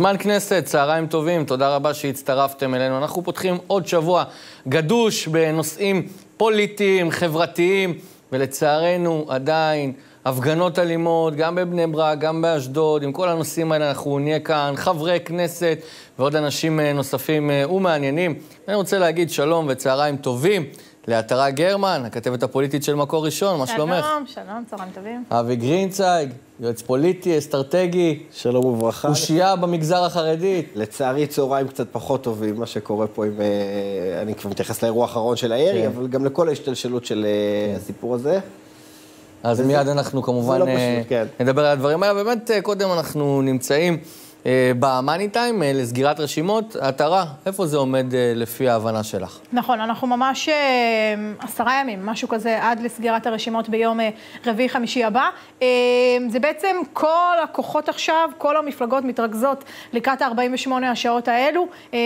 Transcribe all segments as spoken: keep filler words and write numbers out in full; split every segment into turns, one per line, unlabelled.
זמן כנסת, צהריים טובים, תודה רבה שהצטרפתם אלינו. אנחנו פותחים עוד שבוע גדוש בנושאים פוליטיים, חברתיים, ולצערנו עדיין הפגנות אלימות, גם בבני ברק, גם באשדוד. עם כל הנושאים האלה אנחנו נהיה כאן, חברי כנסת ועוד אנשים נוספים ומעניינים. אני רוצה להגיד שלום וצהריים טובים לעטרה גרמן, הכתבת הפוליטית של מקור ראשון, מה שלומך?
שלום, שלום, צהריים טובים.
אבי גרינצייג, יועץ פוליטי, אסטרטגי.
שלום וברכה.
אושייה במגזר החרדי.
לצערי צהריים קצת פחות טובים, מה שקורה פה עם... אני כבר מתייחס לאירוע האחרון של הירי, אבל גם לכל ההשתלשלות של הסיפור הזה.
אז מיד אנחנו כמובן נדבר על הדברים האלה. באמת קודם אנחנו נמצאים במאני טיים לסגירת רשימות. עטרה, איפה זה עומד לפי ההבנה שלך?
נכון, אנחנו ממש עשרה ימים, משהו כזה, עד לסגירת הרשימות ביום רביעי חמישי הבא. זה בעצם כל הכוחות עכשיו, כל המפלגות מתרכזות לקראת ארבעים ושמונה השעות האלו.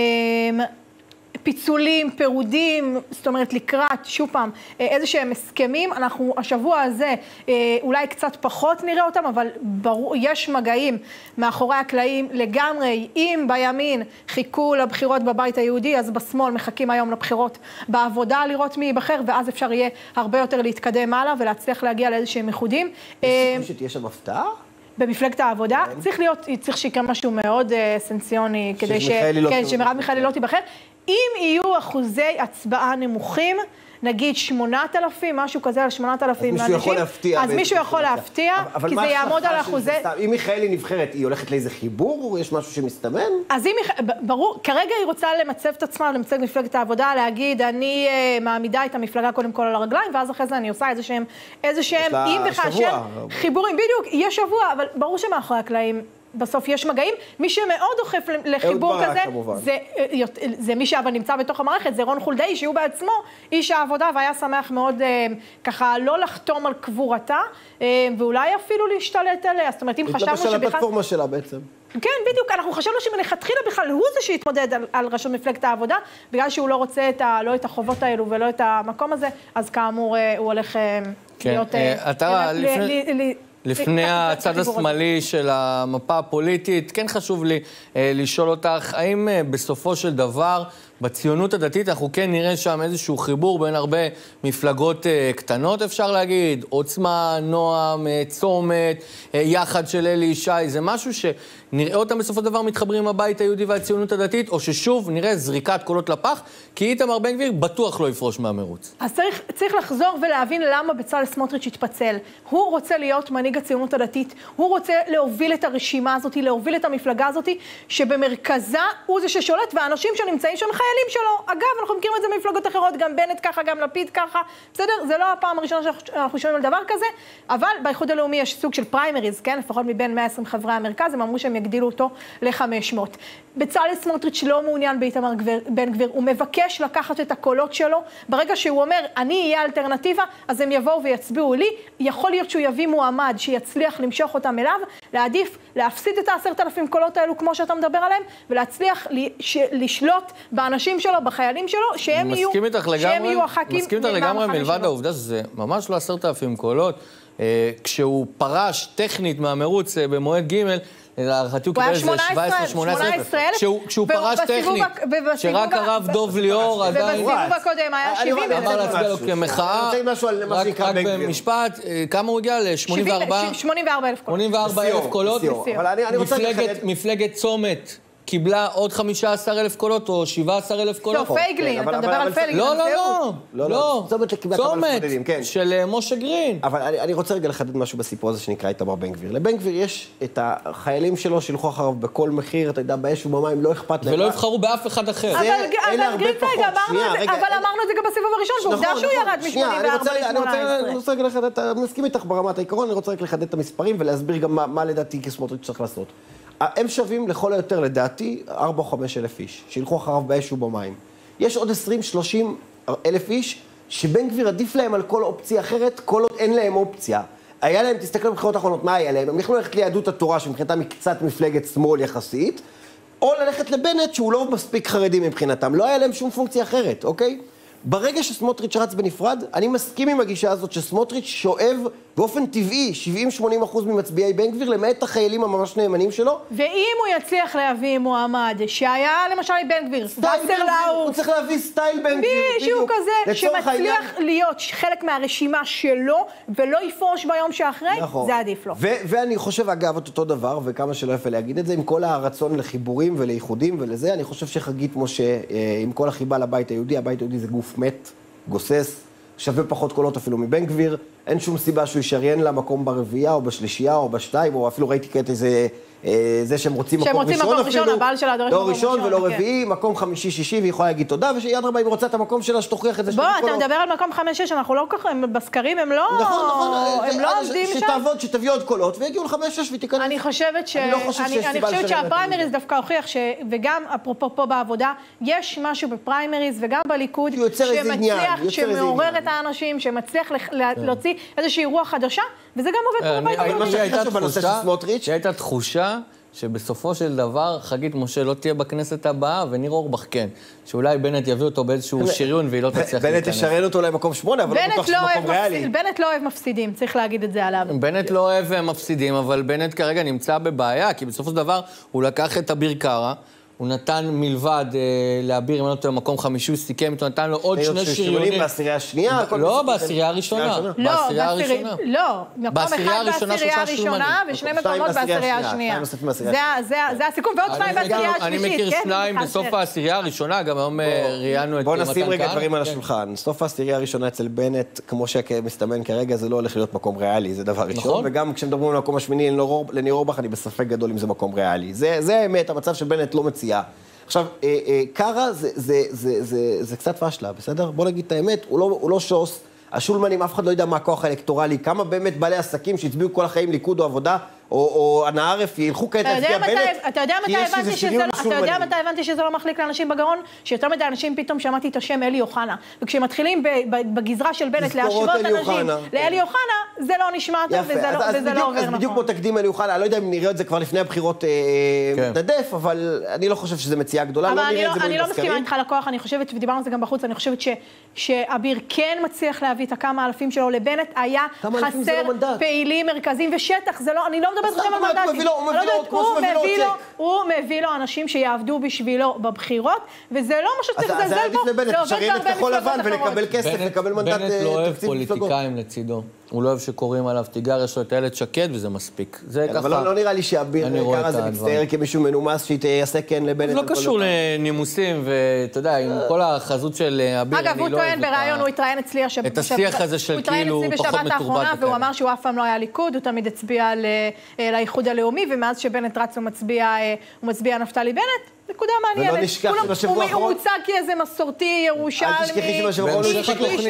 פיצולים, פירודים, זאת אומרת לקראת, שוב פעם, איזה שהם הסכמים, אנחנו השבוע הזה אולי קצת פחות נראה אותם, אבל ברור, יש מגעים מאחורי הקלעים לגמרי. אם בימין חיכו לבחירות בבית היהודי, אז בשמאל מחכים היום לבחירות בעבודה לראות מי ייבחר, ואז אפשר יהיה הרבה יותר להתקדם הלאה ולהצליח להגיע לאיזשהם ייחודים.
יש סיכוי שתהיה שם הפתעה?
במפלגת העבודה, צריך להיות, צריך שיקרה משהו מאוד סנסיוני, כדי שמרב מיכאלי לא תיבחר. אם יהיו אחוזי הצבעה נמוכים, נגיד שמונת אלפים, משהו כזה על שמונת אלפים,
אז מישהו יכול להפתיע.
אז מישהו יכול להפתיע, כי זה יעמוד על אחוזי...
אם מיכאלי נבחרת, היא הולכת לאיזה חיבור, או יש משהו שמסתמן?
אז אם, ברור, כרגע היא רוצה למצב את עצמה, למצב מפלגת העבודה, להגיד, אני מעמידה את המפלגה קודם כל על הרגליים, ואז אחרי זה אני עושה איזה שהם, איזה שהם, אם וכאשר, חיבורים, בדיוק, יש שבוע, אבל ברור שמאחורי הקלעים, בסוף יש מגעים. מי שמאוד דוחף לחיבור כזה, זה, זה מי שאבל נמצא בתוך המערכת, זה רון חולדאי, שהוא בעצמו איש העבודה, והיה שמח מאוד ככה לא לחתום על קבורתה, ואולי אפילו להשתלט עליה. זאת אומרת, אם חשבנו שבכלל...
להתבטא של הפלטפורמה שלה בעצם. כן,
בדיוק. אנחנו חשבנו שמלכתחילה בכלל הוא זה שהתמודד על, על ראשות מפלגת העבודה, בגלל שהוא לא רוצה את ה, לא את החובות האלו ולא את המקום הזה, אז כאמור הוא הולך
כן.
להיות...
אתה, לפני... לפני הצד השמאלי של המפה הפוליטית, כן חשוב לי אה, לשאול אותך, האם אה, בסופו של דבר, בציונות הדתית, אנחנו כן נראה שם איזשהו חיבור בין הרבה מפלגות אה, קטנות, אפשר להגיד, עוצמה, נועם, אה, צומת, אה, יחד של אלי ישי, זה משהו שנראה אותם בסופו של דבר מתחברים עם הבית היהודי והציונות הדתית, או ששוב נראה זריקת קולות לפח, כי איתמר בן גביר בטוח לא יפרוש מהמרוץ.
אז צריך, צריך לחזור ולהבין למה בצלאל סמוטריץ' התפצל. הוא רוצה להיות מנהיג הציונות הדתית, הוא רוצה להוביל את הרשימה הזאת, להוביל את המפלגה הזאת, שבמרכזה הוא זה ששולט, והאנשים שנמצאים שם חיילים שלו. אגב, אנחנו מכירים את זה במפלגות אחרות, גם בנט ככה, גם לפיד ככה, בסדר? זה לא הפעם הראשונה שאנחנו שומעים על דבר כזה, אבל באיחוד הלאומי יש סוג של פריימריז, כן? לפחות מבין מאה ועשרים חברי המרכז, הם אמרו שהם יגדילו אותו ל-חמש מאות. בצלאל סמוטריץ' לא מעוניין באיתמר בן גביר, הוא מבקש לקחת את הקולות שלו, ברגע שהוא אומר, אני אהיה אלטרנטיבה, אז הם יבואו ויצביעו לי, יכול להיות שהוא יביא מועמד שיצליח למשוך אותם אליו, להעדיף, להפסיד את העשרת אלפים קולות האלו כמו שאתה מדבר עליהם, ולהצליח לשלוט באנשים שלו, בחיילים שלו, שהם יהיו, שהם יהיו הח"כים.
מסכים איתך לגמרי מלבד העובדה שזה ממש לא עשרת אלפים קולות, כשהוא פרש טכנית מהמרוץ במועד ג' להערכתי הוא קיבל איזה שבע עשרה שמונה עשרה אלף, כשהוא פרש טכנית, שרק הרב דוב ליאור עדיין...
ובסיבוב הקודם היה שבעים אלף.
אמר להצביע לו כמחאה, רק במשפט, כמה הוא הגיע? ל-שמונים וארבעה אלף קולות. שמונים וארבעה אלף קולות. מפלגת צומת קיבלה עוד חמישה עשר אלף קולות או שבעה עשר אלף קולות.
לא, פייגלין, אתה מדבר על פייגלין.
לא, לא, לא, לא. צומת של משה גרין.
אבל אני רוצה רגע לחדד משהו בסיפור הזה שנקרא איתמר בן גביר. לבן גביר יש את החיילים שלו שילכו אחריו בכל מחיר, אתה יודע, באש ובמים, לא אכפת להם.
ולא יבחרו באף אחד אחר.
אבל גרינצייג, אמרנו את זה גם בסיבוב הראשון, ועובדה שהוא ירד מ-שמונים וארבע ל-שמונה עשרה.
אני רוצה רגע לחדד, אני מסכים איתך ברמת העיקרון, אני רוצה רק לחדד את המספרים ולהסביר גם מה לדעתי כסמוטריץ' צריך לעשות. הם שווים לכל היותר לדעתי ארבע או חמש אלף איש, שילכו אחריו באש ובמים. יש עוד עשרים שלושים אלף איש שבן גביר עדיף להם על כל אופציה אחרת, כל עוד אין להם אופציה. היה להם, תסתכלו בבחירות האחרונות, מה היה להם? הם יכלו ללכת ליהדות התורה, שמבחינתם היא קצת מפלגת שמאל יחסית, או ללכת לבנט שהוא לא מספיק חרדי מבחינתם. לא היה להם שום פונקציה אחרת, אוקיי? ברגע שסמוטריץ' רץ בנפרד, אני מסכים עם הגישה הזאת שסמוטריץ' שואב באופן טבעי שבעים שמונים אחוז ממצביעי בן גביר, למעט החיילים הממש נאמנים שלו.
ואם הוא יצליח להביא מועמד שהיה למשל בן גביר,
וסרלאוף, הוא צריך להביא סטייל בן גביר.
מישהו כזה שמצליח להיות חלק מהרשימה שלו, ולא יפרוש ביום שאחרי, זה עדיף לו.
ואני חושב, אגב, אותו דבר, וכמה שלא יפה להגיד את זה, עם כל הרצון לחיבורים ולאיחודים ולזה, אני חושב שחגית משה, עם כל החיבה לבית היהודי, הבית היהודי זה גוף מת, גוסס, שווה פחות קולות אפילו מבן גביר, אין שום סיבה שהוא ישריין לה מקום ברביעייה או בשלישייה או בשתיים, או אפילו ראיתי כעת איזה, זה שהם רוצים מקום ראשון אפילו. שהם רוצים מקום ראשון, הבעל שלה דורש מקום ראשון. לא ראשון ולא רביעי, מקום חמישי, שישי, והיא יכולה להגיד תודה, ושיד רבה, אם רוצה את המקום שלה, שתוכיח את זה.
בוא, אתה מדבר על מקום חמש שש, אנחנו לא ככה, בסקרים הם לא...
נכון, נכון,
הם לא עומדים שם.
שתעבוד, שתביא עוד קולות, ויגיעו לחמש שש ותיכנס.
אני חושבת ש... אני חושבת שהפריימריז דווקא הוכיח ש... וגם, אפרופו פה בעבודה, יש משהו בפריימריז וגם בליכוד שמצליח, שמעורר את האנשים, שמצליח להוציא איזושהי רוח חדשה, וזה גם עובד
הייתה תחושה שבסופו של דבר חגית משה לא תהיה בכנסת הבאה, וניר אורבך כן. שאולי בנט יביא אותו באיזשהו שריון, והיא לא תצליח להיכנס.
בנט ישרן אותו למקום שמונה, אבל לא בטוח שמקום ריאלי.
בנט לא אוהב מפסידים, צריך להגיד את זה עליו.
בנט לא אוהב מפסידים, אבל בנט כרגע נמצא בבעיה, כי בסופו של דבר הוא לקח את אביר קארה, הוא נתן מלבד לאביר, אם נתן מקום חמישי, הוא סיכם, הוא נתן לו עוד שני שריונים.
בעשירייה השנייה?
לא, בעשירייה הראשונה. בעשירייה הראשונה.
לא, מקום אחד בעשירייה הראשונה, ושני מקומות בעשירייה השנייה. זה הסיכום, ועוד שניים בעשירייה השלישית.
אני מכיר שניים בסוף העשירייה הראשונה, גם היום ראיינו את מתן כהנא.
בוא נשים רגע דברים על השולחן. סוף העשירייה הראשונה אצל בנט, כמו שמסתמן כרגע, זה לא הולך להיות מקום ריאלי, זה דבר ראשון. וגם כשמדברים על מקום השמיני לניר אורבך, אני בספק גדול אם זה מקום ריאלי. זה האמת, המצב שבנט לא מציע. עכשיו, קארה זה, זה, זה, זה, זה קצת פשלה, בסדר? בוא נגיד את האמת, הוא לא, הוא לא שוס, השולמנים, אף אחד לא יודע מה הכוח האלקטורלי, כמה באמת בעלי עסקים שהצביעו כל החיים ליכוד או עבודה, או, או הנערף, ילכו כעת להצביע בנט,
אתה יודע מתי הבנתי שזה, אתה יודע מתי הבנתי שזה לא מחליק לאנשים בגרון? שיותר מדי אנשים פתאום שמעתי את השם אלי אוחנה, וכשמתחילים בגזרה של בנט להשוות אנשים לאלי אוחנה, זה לא נשמע טוב וזה לא עובר נכון.
אז בדיוק כמו תקדים אלי אוחנה, אני לא יודע אם נראה את זה כבר לפני הבחירות נדף, אבל אני לא חושב שזה מציאה גדולה, לא נראה את זה
אני לא מסכימה איתך לקוח, אני חושבת, ודיברנו על זה גם בחוץ, אני חושבת שאביר כן מצליח להביא את הכמה אלפים שלו לבנט, היה חסר פעילים מרכזיים ושטח, זה לא, אני לא מדברת לכם על מנדטים. הוא מביא לו אנשים שיעבדו בשבילו בבחירות, וזה לא מה שצריך לזלזל בו.
אז זה עדיף לבנט, שרים את כחול לבן ולקבל כסף, לקבל מנדט תקציב מפלגות.
בנט לא אוהב פוליטיקאים לצידו. הוא לא אוהב שקוראים עליו תיגר, יש לו את הילד שקד וזה מספיק. זה ככה.
אבל לא נראה לי שאביר קארה זה מצטייר כמישהו מנומס שיעשה כן לבנט.
זה לא קשור לנימוסים, ואתה יודע, עם כל החזות של אביר,
אגב, הוא טוען בראיון, הוא התראיין אצלי
את השיח הזה של כאילו פחות מתורבת.
והוא אמר שהוא אף פעם לא היה ליכוד, הוא תמיד הצביע לאיחוד הלאומי, ומאז שבנט רץ הוא מצביע נפתלי בנט. נקודה מעניינת.
ולא נשכח שבשבוע האחרון...
הוא הוצג כאיזה מסורתי ירושלמי.
אל תשכחי שבשבוע האחרון הוא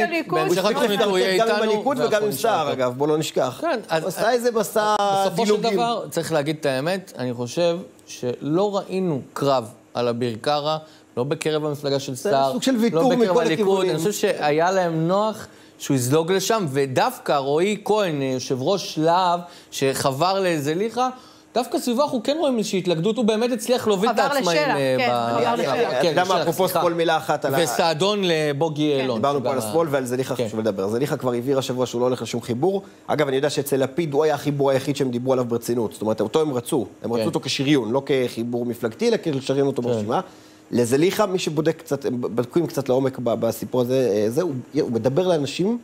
התוכנית הוא יהיה איתנו.
גם עם הליכוד וגם עם סער, אגב, בוא לא נשכח. הוא עשה איזה מסע דילוגים.
בסופו של דבר, צריך להגיד את האמת, אני חושב שלא ראינו קרב על אביר קארה, לא בקרב המפלגה של סער, לא בקרב הליכוד. אני חושב שהיה להם נוח שהוא יזלוג לשם, ודווקא רועי כהן, יושב ראש להב, שחבר לזליכה, דווקא סביבה אנחנו כן רואים איזושהי התלכדות, הוא באמת הצליח להוביל את העצמאים.
עבר לשלח,
כן. למה, אפרופו שמאל מילה אחת על ה...
וסעדון לבוגי אלון.
דיברנו פה על השמאל ועל זליכה חשוב לדבר. זליכה כבר הבהיר השבוע שהוא לא הולך לשום חיבור. אגב, אני יודע שאצל לפיד הוא היה החיבור היחיד שהם דיברו עליו ברצינות. זאת אומרת, אותו הם רצו. הם רצו אותו כשריון, לא כחיבור מפלגתי, אלא כשריון אותו ברשימה. לזליכה, מי שבודק קצת, הם בדקויים קצת לעומק בסיפור הזה, הוא מדבר לאנשים,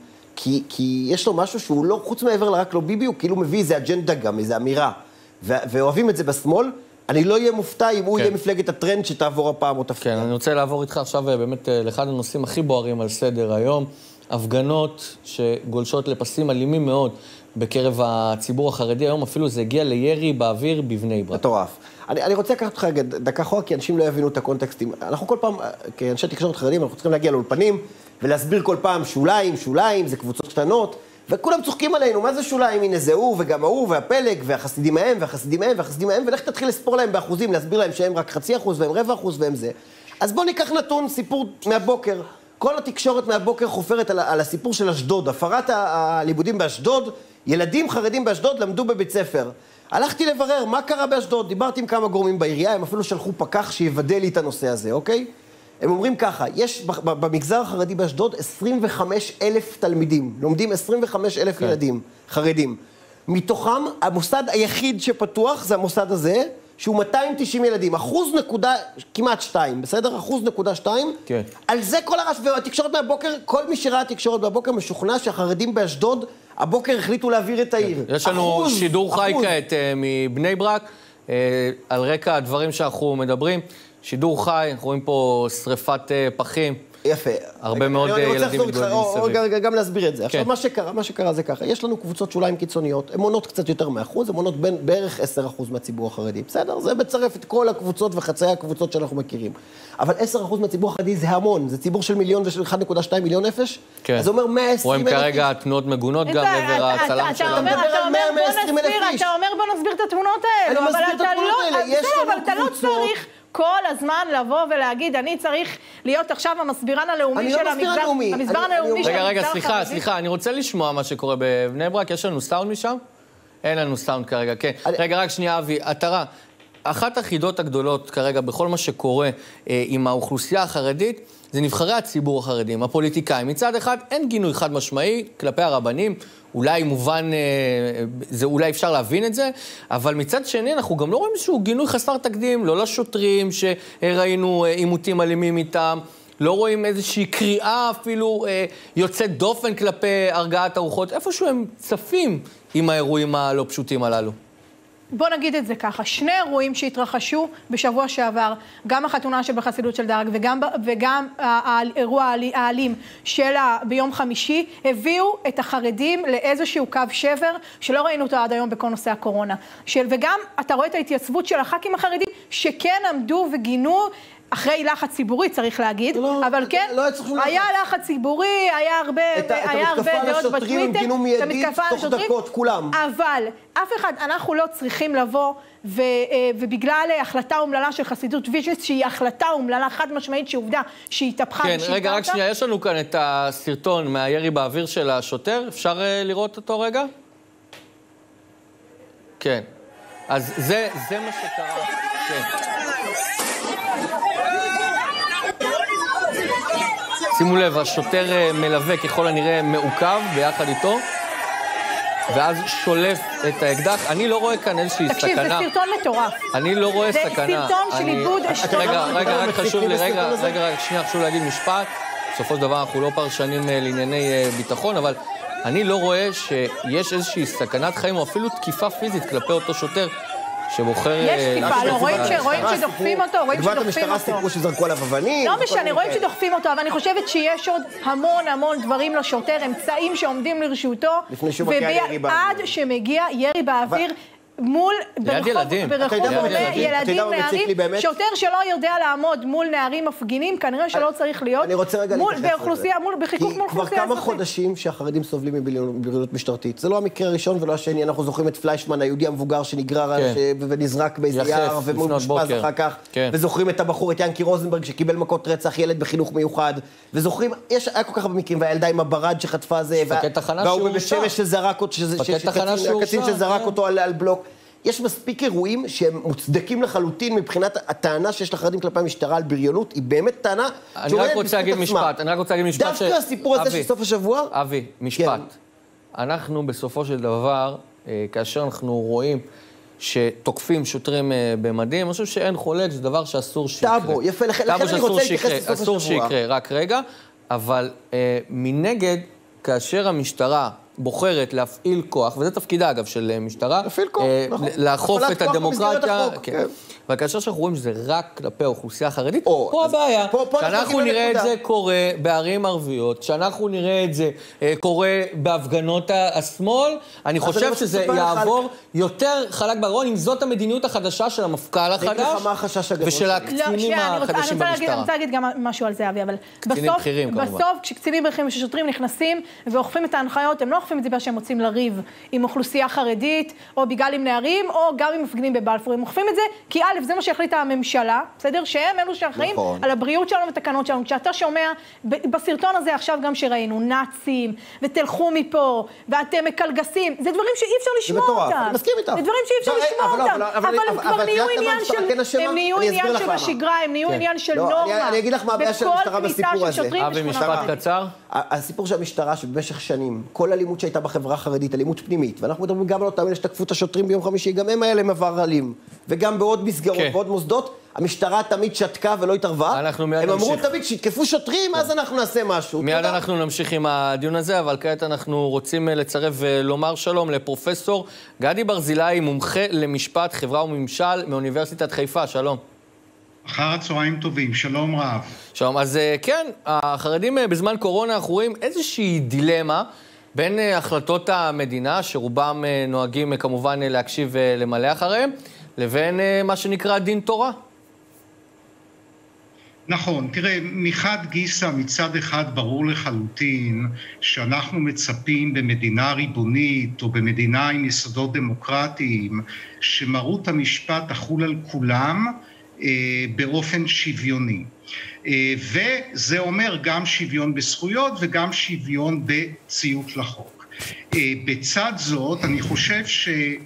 כי יש לו משהו שהוא לא, חוץ מעבר לרק לא ביבי, הוא כאילו מביא איזה אג'נדה גם, איזה אמירה. ואוהבים את זה בשמאל, אני לא אהיה מופתע אם הוא יהיה מפלגת הטרנד שתעבור הפעם או תפתיע.
כן, אני רוצה לעבור איתך עכשיו באמת לאחד הנושאים הכי בוערים על סדר היום, הפגנות שגולשות לפסים אלימים מאוד בקרב הציבור החרדי. היום אפילו זה הגיע לירי באוויר בבני ברק.
מטורף. אני, אני רוצה לקחת אותך דקה אחורה, כי אנשים לא יבינו את הקונטקסטים. אנחנו כל פעם, כאנשי תקשורת חרדים, אנחנו צריכים להגיע לאולפנים ולהסביר כל פעם שוליים, שוליים, זה קבוצות קטנות, וכולם צוחקים עלינו, מה זה שוליים? הנה זה הוא וגם הוא והפלג והחסידים ההם והחסידים ההם והחסידים ההם, ולך תתחיל לספור להם באחוזים, להסביר להם שהם רק חצי אחוז והם רבע אחוז והם זה. אז בוא ניקח נתון, סיפור מהבוקר. כל התקשורת מהבוקר חופרת על, על הסיפור של אשדוד, הפרת הלימודים באשדוד, ילדים חרדים באשדוד למדו בבית ספר. הלכתי לברר מה קרה באשדוד, דיברתי עם כמה גורמים בעירייה, הם אפילו שלחו פקח שיוודא לי את הנושא הזה, אוקיי? הם אומרים ככה, יש במגזר החרדי באשדוד עשרים וחמישה אלף תלמידים, לומדים עשרים וחמישה אלף ילדים חרדים. מתוכם, המוסד היחיד שפתוח זה המוסד הזה, שהוא מאתיים ותשעים ילדים, אחוז נקודה, כמעט שתיים, בסדר? אחוז נקודה שתיים.
כן.
על זה כל הרש, והתקשורת מהבוקר, כל מי שראה תקשורת מהבוקר משוכנע שהחרדים באשדוד, הבוקר החליטו להעביר את העיר.
יש לנו שידור חי כעת מבני ברק, על רקע הדברים שאנחנו מדברים. שידור חי, אנחנו רואים פה שריפת פחים.
יפה.
הרבה מאוד ילדים מתגודדים מסביב.
רגע, גם להסביר את זה. עכשיו, מה שקרה, מה שקרה זה ככה. יש לנו קבוצות שוליים קיצוניות, הן מונות קצת יותר מאחוז, הן מונות בערך עשרה אחוז מהציבור החרדי. בסדר? זה מצרף את כל הקבוצות וחצאי הקבוצות שאנחנו מכירים. אבל עשרה אחוז מהציבור החרדי זה המון. זה ציבור של מיליון ושל אחד נקודה שתיים מיליון נפש.
כן.
אז זה אומר מאה ועשרים אלף.
רואים כרגע תנועות מגונות גם לעבר הצלם שלנו.
אתה אומר בוא נסביר את התמונות האלה.
אני מסביר את התמונות האלה. יש לנו
אתה לא צריך כל הזמן לבוא ולהגיד, אני צריך להיות עכשיו המסבירן הלאומי של המגזר. המסבירן הלאומי של המגזר.
רגע, רגע, סליחה, סליחה, אני רוצה לשמוע מה שקורה בבני ברק. יש לנו סאונד משם? אין לנו סאונד כרגע, כן. רגע, רק שנייה, אבי, עטרה. אחת החידות הגדולות כרגע בכל מה שקורה אה, עם האוכלוסייה החרדית, זה נבחרי הציבור החרדים, הפוליטיקאים. מצד אחד, אין גינוי חד משמעי כלפי הרבנים, אולי מובן, אה, זה אולי אפשר להבין את זה, אבל מצד שני, אנחנו גם לא רואים איזשהו גינוי חסר תקדים, לא לשוטרים שראינו עימותים אלימים איתם, לא רואים איזושהי קריאה אפילו אה, יוצאת דופן כלפי הרגעת הרוחות, איפשהו הם צפים עם האירועים הלא פשוטים הללו.
בוא נגיד את זה ככה, שני אירועים שהתרחשו בשבוע שעבר, גם החתונה של בחסידות של דרג וגם, וגם האירוע האלים שלה ביום חמישי, הביאו את החרדים לאיזשהו קו שבר שלא ראינו אותו עד היום בכל נושא הקורונה. של, וגם אתה רואה את ההתייצבות של הח"כים החרדים שכן עמדו וגינו, אחרי לחץ ציבורי, צריך להגיד,
לא,
אבל כן,
לא
היה לחץ ציבורי, היה הרבה,
את
היה הרבה דעות בטוויטר,
הם גינו מיידית תוך דקות, כולם.
אבל אף אחד, אנחנו לא צריכים לבוא, ו, ובגלל החלטה אומללה של חסידות ויז'ניץ, שהיא החלטה אומללה חד משמעית, שעובדה, שהיא התהפכה.
כן, רגע, רק שנייה, יש לנו כאן את הסרטון מהירי באוויר של השוטר, אפשר לראות אותו רגע? כן. אז זה, זה מה שקרה. כן. שימו לב, השוטר מלווה ככל הנראה מעוכב ביחד איתו, ואז שולף את האקדח. אני לא רואה כאן איזושהי סכנה.
תקשיב, זה סרטון מטורף.
אני לא רואה סכנה.
זה סרטון של עיבוד...
רגע, רגע, רק חשוב לי, רגע, רגע, שנייה, חשוב להגיד משפט. בסופו של דבר אנחנו לא פרשנים לענייני ביטחון, אבל אני לא רואה שיש איזושהי סכנת חיים, או אפילו תקיפה פיזית כלפי אותו שוטר. שבוחר...
יש תקיפה, לא, רואים שדוחפים אותו, רואים שדוחפים אותו.
המשטרה סיפרו שזרקו עליו אבנים.
לא משנה, רואים שדוחפים אותו, אבל אני חושבת שיש עוד המון המון דברים לשוטר, אמצעים שעומדים לרשותו, ועד שמגיע ירי באוויר, מול ברחוב ילדים, נערים, שוטר שלא יודע לעמוד מול נערים מפגינים, כנראה שלא צריך להיות באוכלוסייה, בחיקוק מול אוכלוסייה.
כבר כמה חודשים שהחרדים סובלים מבריונות משטרתית. זה לא המקרה הראשון ולא השני, אנחנו זוכרים את פליישמן, היהודי המבוגר שנגרר ונזרק באיזה יער ומושפז אחר כך, וזוכרים את הבחור, את ינקי רוזנברג שקיבל מכות רצח, ילד בחינוך מיוחד, וזוכרים, היה כל כך הרבה מקרים, והילדה עם הברד שחטפה זה, והוא בבשמש שזרק אותו על בלוק. יש מספיק אירועים שהם מוצדקים לחלוטין מבחינת הטענה שיש לחרדים כלפי המשטרה על בריונות, היא באמת טענה
אני רק רוצה להגיד משפט, אני רק רוצה להגיד משפט
דווקא הסיפור הזה של סוף השבוע...
אבי, משפט. אנחנו בסופו של דבר, כאשר אנחנו רואים שתוקפים שוטרים במדים, אני חושב שאין חולק, זה דבר שאסור שיקרה.
טאבו, יפה, לכן אני רוצה להתייחס לסוף השבוע.
אסור שיקרה, רק רגע, אבל מנגד, כאשר המשטרה בוחרת להפעיל כוח, וזה תפקידה אגב של משטרה, לאכוף את הדמוקרטיה, אבל כאשר שאנחנו רואים שזה רק כלפי האוכלוסייה החרדית, פה הבעיה, שאנחנו נראה את זה קורה בערים ערביות, שאנחנו נראה את זה קורה בהפגנות השמאל, אני חושב שזה יעבור יותר חלק בארון, אם זאת המדיניות החדשה של המפכ"ל החדש, ושל הקצינים החדשים במשטרה.
אני רוצה להגיד גם משהו על זה, אבי, אבל בסוף, כשקצינים בכירים ושוטרים נכנסים ואוכפים את ההנחיות, הם לא אוכפים את זה שהם רוצים לריב עם אוכלוסייה חרדית, או בגלל עם נערים, או גם עם מפגינים בבלפור. הם אוכפים את זה כי א', זה מה שהחליטה הממשלה, בסדר? שהם אלו שאחראים
נכון.
על הבריאות שלנו ותקנות שלנו. כשאתה שומע, בסרטון הזה עכשיו גם שראינו, נאצים, ותלכו מפה, ואתם מקלגסים, זה דברים שאי אפשר לשמוע אותם.
אני מסכים איתך.
זה דברים שאי אפשר לשמוע אותם. אבל הם כבר נהיו עניין של, הם נהיו עניין שבשגרה, הם נהיו עניין של נורמה.
אני אגיד לך מה הבעיה של המשטרה בסיפור הזה.
אבי, משפט קצר.
הסיפור של המשטרה שבמשך שנים, כל אלימות שהייתה בחברה החרדית, אלימות פנימית, ואנחנו מדברים גם על אותם אלה שתקפו את השוטרים ביום חמישי, גם הם האלה עבר אלים, וגם בעוד מסגרות, בעוד מוסדות, המשטרה תמיד שתקה ולא התערבה. הם אמרו תמיד שיתקפו שוטרים, אז אנחנו נעשה משהו.
מיד אנחנו נמשיך עם הדיון הזה, אבל כעת אנחנו רוצים לצרף ולומר שלום לפרופסור גדי ברזילי, מומחה למשפט, חברה וממשל מאוניברסיטת חיפה. שלום.
אחר הצהריים טובים, שלום רב.
שלום, אז כן, החרדים בזמן קורונה אנחנו רואים איזושהי דילמה בין החלטות המדינה, שרובם נוהגים כמובן להקשיב ולמלא אחריהם, לבין מה שנקרא דין תורה.
נכון, תראה, מחד גיסא מצד אחד ברור לחלוטין שאנחנו מצפים במדינה ריבונית או במדינה עם יסודות דמוקרטיים שמרות המשפט תחול על כולם אה, באופן שוויוני. אה, וזה אומר גם שוויון בזכויות וגם שוויון בציות לחוק. אה, בצד זאת אני חושב ש...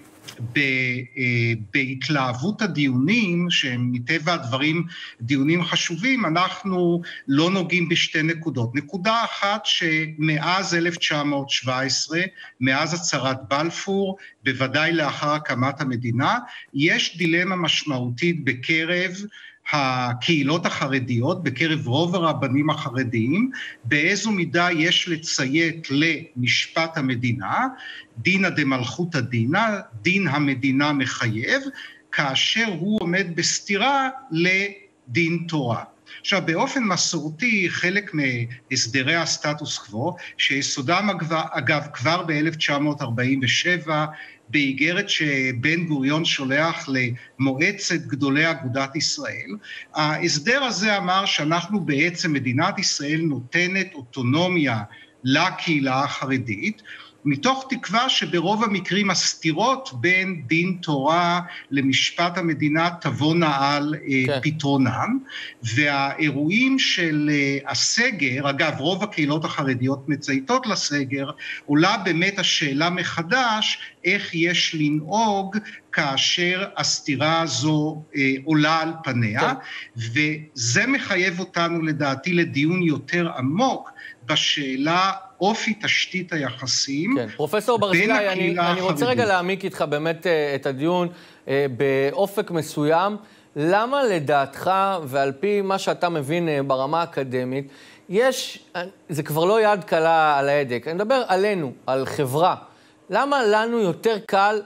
בהתלהבות הדיונים, שהם מטבע הדברים דיונים חשובים, אנחנו לא נוגעים בשתי נקודות. נקודה אחת שמאז אלף תשע מאות שבע עשרה, מאז הצהרת בלפור, בוודאי לאחר הקמת המדינה, יש דילמה משמעותית בקרב הקהילות החרדיות, בקרב רוב הרבנים החרדיים, באיזו מידה יש לציית למשפט המדינה, דינא דמלכותא דינא, דין המדינה מחייב, כאשר הוא עומד בסתירה לדין תורה. עכשיו, באופן מסורתי, חלק מהסדרי הסטטוס קוו, שיסודם אגב כבר ב-אלף תשע מאות ארבעים ושבע, באיגרת שבן גוריון שולח למועצת גדולי אגודת ישראל, ההסדר הזה אמר שאנחנו בעצם, מדינת ישראל נותנת אוטונומיה לקהילה החרדית, מתוך תקווה שברוב המקרים הסתירות בין דין תורה למשפט המדינה תבואנה על כן. פתרונם, והאירועים של הסגר, אגב רוב הקהילות החרדיות מצייתות לסגר, עולה באמת השאלה מחדש איך יש לנהוג כאשר הסתירה הזו אה, עולה על פניה, כן. וזה מחייב אותנו לדעתי לדיון יותר עמוק בשאלה אופי תשתית היחסים.
כן. פרופסור ברזילי, אני, אני רוצה רגע להעמיק איתך באמת את הדיון באופק מסוים. למה לדעתך, ועל פי מה שאתה מבין ברמה האקדמית, יש, זה כבר לא יד קלה על ההדק, אני מדבר עלינו, על חברה. למה לנו יותר קל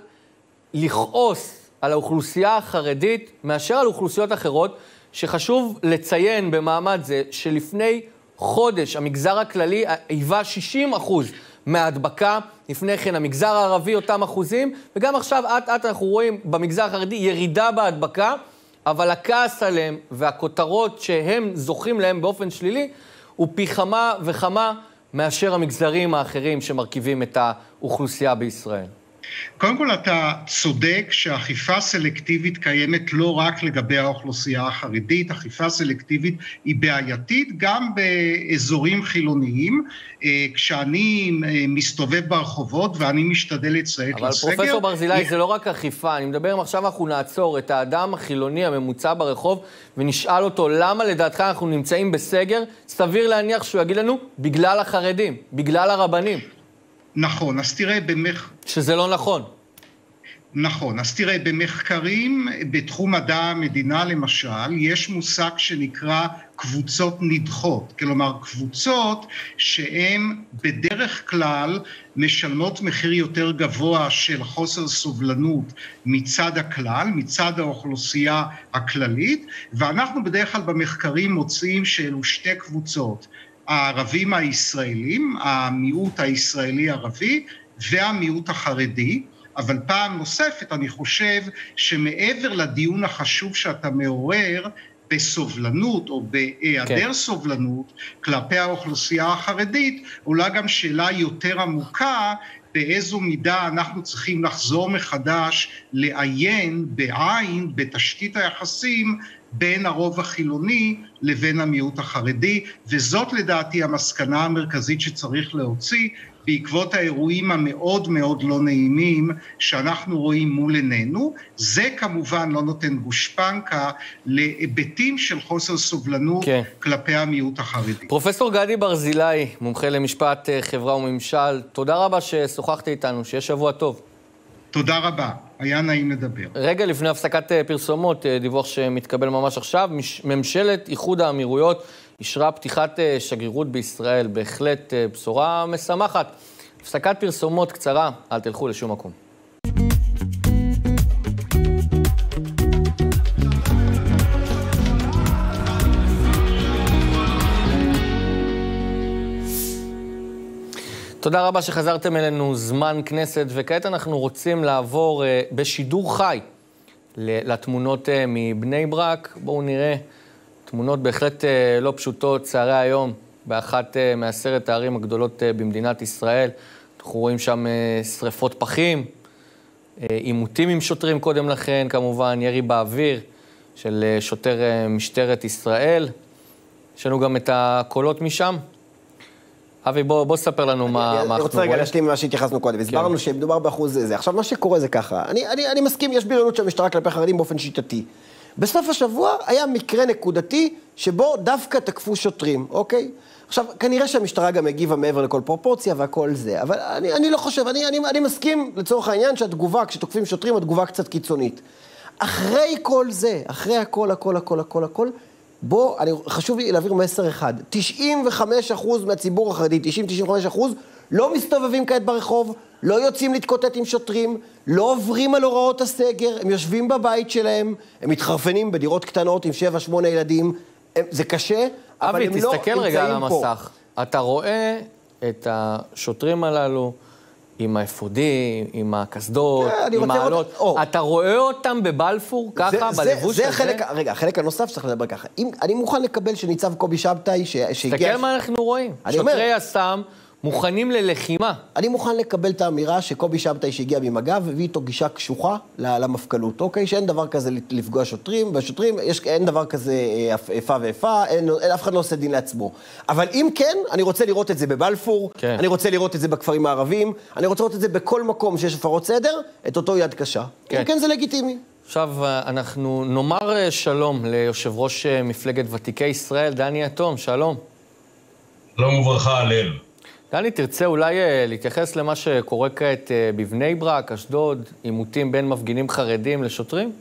לכעוס על האוכלוסייה החרדית מאשר על אוכלוסיות אחרות, שחשוב לציין במעמד זה שלפני חודש המגזר הכללי היווה שישים אחוז מההדבקה, לפני כן המגזר הערבי אותם אחוזים, וגם עכשיו עד עד אנחנו רואים במגזר החרדי ירידה בהדבקה, אבל הכעס עליהם והכותרות שהם זוכים להם באופן שלילי, הוא פי כמה וכמה מאשר המגזרים האחרים שמרכיבים את האוכלוסייה בישראל.
קודם כל אתה צודק שאכיפה סלקטיבית קיימת לא רק לגבי האוכלוסייה החרדית, אכיפה סלקטיבית היא בעייתית גם באזורים חילוניים, כשאני מסתובב ברחובות ואני משתדל לציית לסגר.
אבל פרופסור ברזילי, זה לא רק אכיפה, אני מדבר אם עכשיו אנחנו נעצור את האדם החילוני הממוצע ברחוב ונשאל אותו למה לדעתך אנחנו נמצאים בסגר, סביר להניח שהוא יגיד לנו בגלל החרדים, בגלל הרבנים.
נכון, אז תראה במח...
שזה לא נכון.
נכון, אז תראה, במחקרים בתחום מדע המדינה למשל, יש מושג שנקרא קבוצות נדחות, כלומר קבוצות שהן בדרך כלל משלמות מחיר יותר גבוה של חוסר סובלנות מצד הכלל, מצד האוכלוסייה הכללית, ואנחנו בדרך כלל במחקרים מוצאים שאלו שתי קבוצות, הערבים הישראלים, המיעוט הישראלי-ערבי והמיעוט החרדי, אבל פעם נוספת אני חושב שמעבר לדיון החשוב שאתה מעורר, בסובלנות או בהיעדר כן. סובלנות כלפי האוכלוסייה החרדית, אולי גם שאלה יותר עמוקה, באיזו מידה אנחנו צריכים לחזור מחדש לעיין בעין בתשתית היחסים בין הרוב החילוני לבין המיעוט החרדי, וזאת לדעתי המסקנה המרכזית שצריך להוציא בעקבות האירועים המאוד מאוד לא נעימים שאנחנו רואים מול עינינו. זה כמובן לא נותן גושפנקה להיבטים של חוסר סובלנות כן. כלפי המיעוט החרדי.
פרופסור גדי ברזילי, מומחה למשפט חברה וממשל, תודה רבה ששוחחת איתנו, שיהיה שבוע טוב.
תודה רבה, היה נעים לדבר.
רגע לפני הפסקת פרסומות, דיווח שמתקבל ממש עכשיו, ממשלת איחוד האמירויות אישרה פתיחת שגרירות בישראל, בהחלט בשורה משמחת. הפסקת פרסומות קצרה, אל תלכו לשום מקום. תודה רבה שחזרתם אלינו, זמן כנסת, וכעת אנחנו רוצים לעבור בשידור חי לתמונות מבני ברק. בואו נראה תמונות בהחלט לא פשוטות, צערי היום, באחת מעשרת הערים הגדולות במדינת ישראל. אנחנו רואים שם שריפות פחים, עימותים עם שוטרים קודם לכן, כמובן, ירי באוויר של שוטר משטרת ישראל. יש לנו גם את הקולות משם. אבי, בוא, בוא ספר לנו מה, מה אנחנו רואים.
אני רוצה רגע להשלים ממה שהתייחסנו קודם. הסברנו שמדובר באחוז זה. עכשיו, מה שקורה זה ככה. אני, אני, אני מסכים, יש בריונות של המשטרה כלפי חרדים באופן שיטתי. בסוף השבוע היה מקרה נקודתי שבו דווקא תקפו שוטרים, אוקיי? עכשיו, כנראה שהמשטרה גם הגיבה מעבר לכל פרופורציה והכל זה, אבל אני, אני לא חושב, אני, אני, אני מסכים לצורך העניין שהתגובה, כשתוקפים שוטרים, התגובה קצת קיצונית. אחרי כל זה, אחרי הכל, הכל, הכל, הכל, הכל, בוא, אני, חשוב לי להעביר מסר אחד. תשעים וחמישה אחוז מהציבור החרדי, תשעים עד תשעים וחמישה אחוז, לא מסתובבים כעת ברחוב, לא יוצאים להתקוטט עם שוטרים, לא עוברים על הוראות הסגר, הם יושבים בבית שלהם, הם מתחרפנים בדירות קטנות עם שבע, שמונה ילדים, הם, זה קשה, אבל הם לא נמצאים פה. אבי, תסתכל רגע על המסך. אתה רואה את השוטרים הללו עם האפודים, עם הקסדות, עם העלות. אתה רואה אותם בבלפור ככה, בלבוש הזה? רגע, החלק הנוסף שצריך לדבר ככה. אני מוכן לקבל שניצב קובי שבתאי שהגיע...
תסתכל מה אנחנו רואים. שוטרי הסם מוכנים ללחימה.
אני מוכן לקבל את האמירה שקובי שבתאי שהגיע ממג"ב והביא איתו גישה קשוחה למפכ"לות, אוקיי? שאין דבר כזה לפגוע שוטרים, והשוטרים, אין דבר כזה איפה ואיפה, אף אחד לא עושה דין לעצמו. אבל אם כן, אני רוצה לראות את זה בבלפור, אני רוצה לראות את זה בכפרים הערבים, אני רוצה לראות את זה בכל מקום שיש הפרות סדר, את אותו יד קשה. אם כן, זה לגיטימי.
עכשיו אנחנו נאמר שלום ליושב ראש מפלגת ותיקי ישראל, דני יתום, שלום.
שלום וברכה, הלל.
דני, תרצה אולי להתייחס למה שקורה כעת בבני ברק, אשדוד, עימותים בין מפגינים חרדים לשוטרים?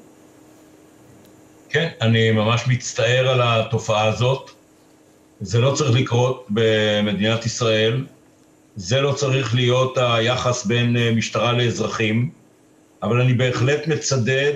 כן, אני ממש מצטער על התופעה הזאת. זה לא צריך לקרות במדינת ישראל. זה לא צריך להיות היחס בין משטרה לאזרחים. אבל אני בהחלט מצדד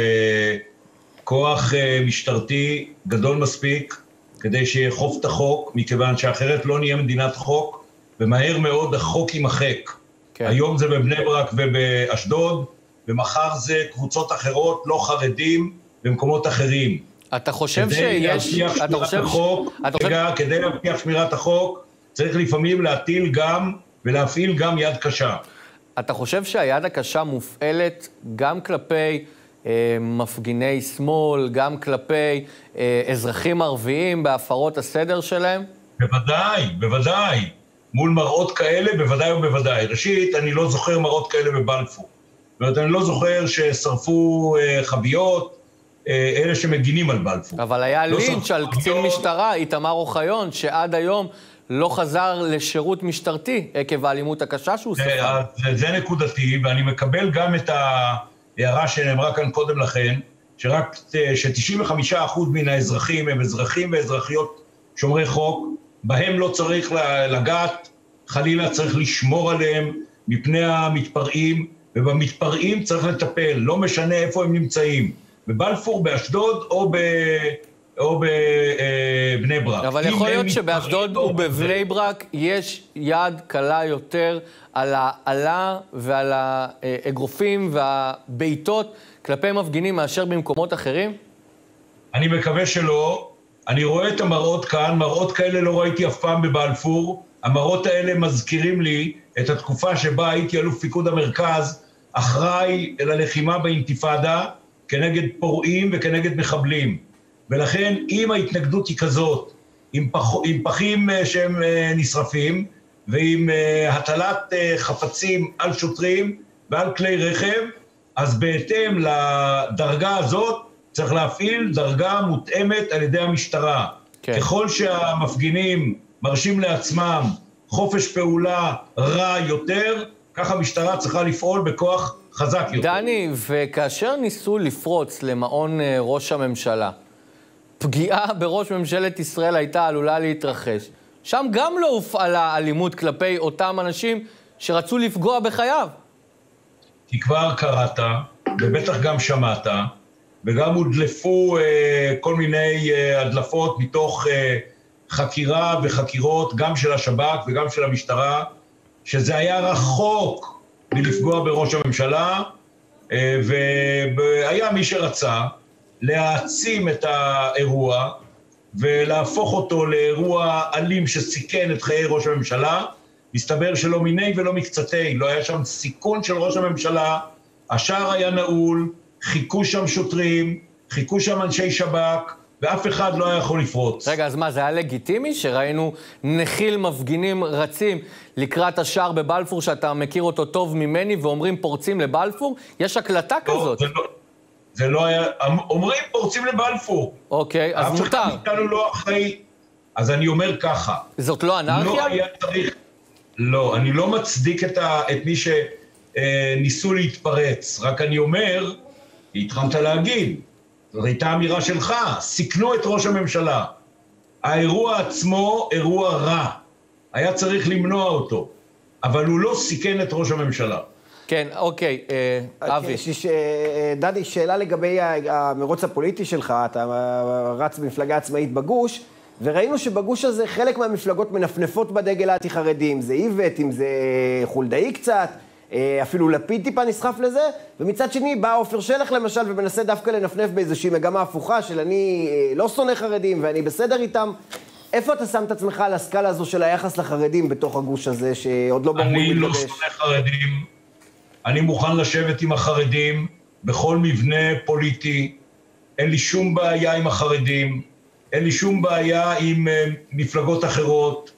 בכוח משטרתי גדול מספיק כדי שיחוף את החוק, מכיוון שאחרת לא נהיה מדינת חוק, ומהר מאוד החוק יימחק. כן. היום זה בבני ברק ובאשדוד, ומחר זה קבוצות אחרות, לא חרדים, במקומות אחרים.
אתה חושב שיש...
אתה חושב... החוק, אתה רגע, חושב... כדי להבטיח שמירת החוק, צריך לפעמים להטיל גם, ולהפעיל גם יד קשה.
אתה חושב שהיד הקשה מופעלת גם כלפי אה, מפגיני שמאל, גם כלפי אה, אזרחים ערביים בהפרות הסדר שלהם?
בוודאי, בוודאי. מול מראות כאלה, בוודאי ובוודאי. ראשית, אני לא זוכר מראות כאלה בבלפור. זאת אומרת, אני לא זוכר ששרפו אה, חביות, אה, אלה שמגינים על בלפור.
אבל היה לא לינץ' על קצין חביות... משטרה, איתמר אוחיון, שעד היום לא חזר לשירות משטרתי, עקב האלימות הקשה שהוא ספר.
זה, זה נקודתי, ואני מקבל גם את ההערה שנאמרה כאן קודם לכן, שרק ש-תשעים וחמישה אחוז מן האזרחים הם אזרחים ואזרחיות שומרי חוק, בהם לא צריך לגעת, חלילה צריך לשמור עליהם מפני המתפרעים, ובמתפרעים צריך לטפל, לא משנה איפה הם נמצאים, בבלפור, באשדוד או, ב... או בבני ברק.
אבל יכול להיות שבאשדוד ובבני ברק יש יד קלה יותר על העלה ועל האגרופים והביתות כלפי מפגינים מאשר במקומות אחרים?
אני מקווה שלא. אני רואה את המראות כאן, מראות כאלה לא ראיתי אף פעם בבלפור. המראות האלה מזכירים לי את התקופה שבה הייתי אלוף פיקוד המרכז, אחראי ללחימה באינתיפאדה, כנגד פורעים וכנגד מחבלים. ולכן, אם ההתנגדות היא כזאת, עם, פח, עם פחים שהם נשרפים, ועם הטלת חפצים על שוטרים ועל כלי רכב, אז בהתאם לדרגה הזאת, צריך להפעיל דרגה מותאמת על ידי המשטרה. כן. ככל שהמפגינים מרשים לעצמם חופש פעולה רע יותר, כך המשטרה צריכה לפעול בכוח חזק יותר.
דני, וכאשר ניסו לפרוץ למעון ראש הממשלה, פגיעה בראש ממשלת ישראל הייתה עלולה להתרחש. שם גם לא הופעלה אלימות כלפי אותם אנשים שרצו לפגוע בחייו.
כי כבר קראת, ובטח גם שמעת, וגם הודלפו אה, כל מיני אה, הדלפות מתוך אה, חקירה וחקירות, גם של השב"כ וגם של המשטרה, שזה היה רחוק מלפגוע בראש הממשלה, אה, והיה מי שרצה להעצים את האירוע, ולהפוך אותו לאירוע אלים שסיכן את חיי ראש הממשלה. מסתבר שלא מיני ולא מקצתי, לא היה שם סיכון של ראש הממשלה, השער היה נעול, חיכו שם שוטרים, חיכו שם אנשי שב"כ, ואף אחד לא היה יכול לפרוץ.
רגע, אז מה, זה היה לגיטימי שראינו נחיל מפגינים רצים לקראת השער בבלפור, שאתה מכיר אותו טוב ממני, ואומרים פורצים לבלפור? יש הקלטה לא, כזאת?
זה לא, זה לא היה, אומרים פורצים לבלפור.
אוקיי, אז מותר.
אף אחד לא אחרי, אז אני אומר ככה.
זאת לא אנרכיה?
לא היה צריך, לא, אני לא מצדיק את, ה, את מי שניסו להתפרץ, רק אני אומר, התחלת להגיד, זאת הייתה אמירה שלך, סיכנו את ראש הממשלה. האירוע עצמו אירוע רע, היה צריך למנוע אותו, אבל הוא לא סיכן את ראש הממשלה.
כן, אוקיי, אבי.
דני, שאלה לגבי המרוץ הפוליטי שלך, אתה רץ במפלגה עצמאית בגוש, וראינו שבגוש הזה חלק מהמפלגות מנפנפות בדגל האנטי-חרדי, אם זה איווט, אם זה חולדאי קצת, אפילו לפיד טיפה נסחף לזה, ומצד שני בא עופר שלח למשל ומנסה דווקא לנפנף באיזושהי מגמה הפוכה של אני לא שונא חרדים ואני בסדר איתם. איפה אתה שם את עצמך על הסקאלה הזו של היחס לחרדים בתוך הגוש הזה שעוד לא ברור מתגבש?
אני לא שונא חרדים, אני מוכן לשבת עם החרדים בכל מבנה פוליטי, אין לי שום בעיה עם החרדים, אין לי שום בעיה עם מפלגות אחרות,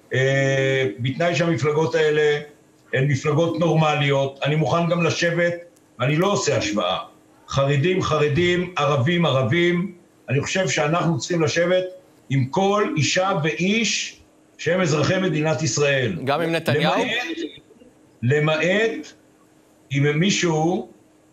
בתנאי שהמפלגות האלה הן מפלגות נורמליות, אני מוכן גם לשבת, אני לא עושה השוואה. חרדים, חרדים, ערבים, ערבים, אני חושב שאנחנו צריכים לשבת עם כל אישה ואיש שהם אזרחי מדינת ישראל.
גם עם נתניהו?
למעט, למעט עם מישהו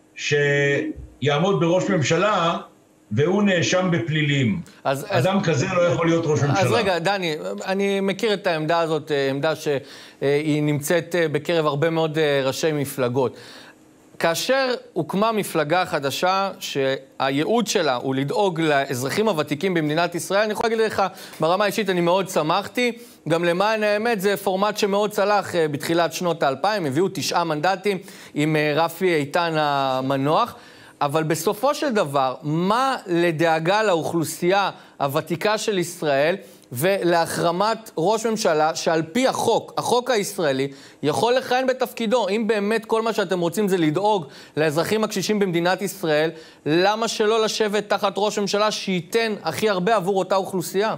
שיעמוד בראש ממשלה, והוא נאשם בפלילים. אז, אדם אז, כזה לא יכול להיות ראש ממשלה.
אז רגע, דני, אני מכיר את העמדה הזאת, עמדה שהיא נמצאת בקרב הרבה מאוד ראשי מפלגות. כאשר הוקמה מפלגה חדשה, שהייעוד שלה הוא לדאוג לאזרחים הוותיקים במדינת ישראל, אני יכול להגיד לך, ברמה האישית אני מאוד שמחתי, גם למען האמת זה פורמט שמאוד צלח בתחילת שנות האלפיים, הביאו תשעה מנדטים עם רפי איתן המנוח, אבל בסופו של דבר, מה לדאגה לאוכלוסייה הוותיקה של ישראל ולהחרמת ראש ממשלה שעל פי החוק, החוק הישראלי, יכול לכהן בתפקידו? אם באמת כל מה שאתם רוצים זה לדאוג לאזרחים הקשישים במדינת ישראל, למה שלא לשבת תחת ראש ממשלה שייתן הכי הרבה עבור אותה אוכלוסייה?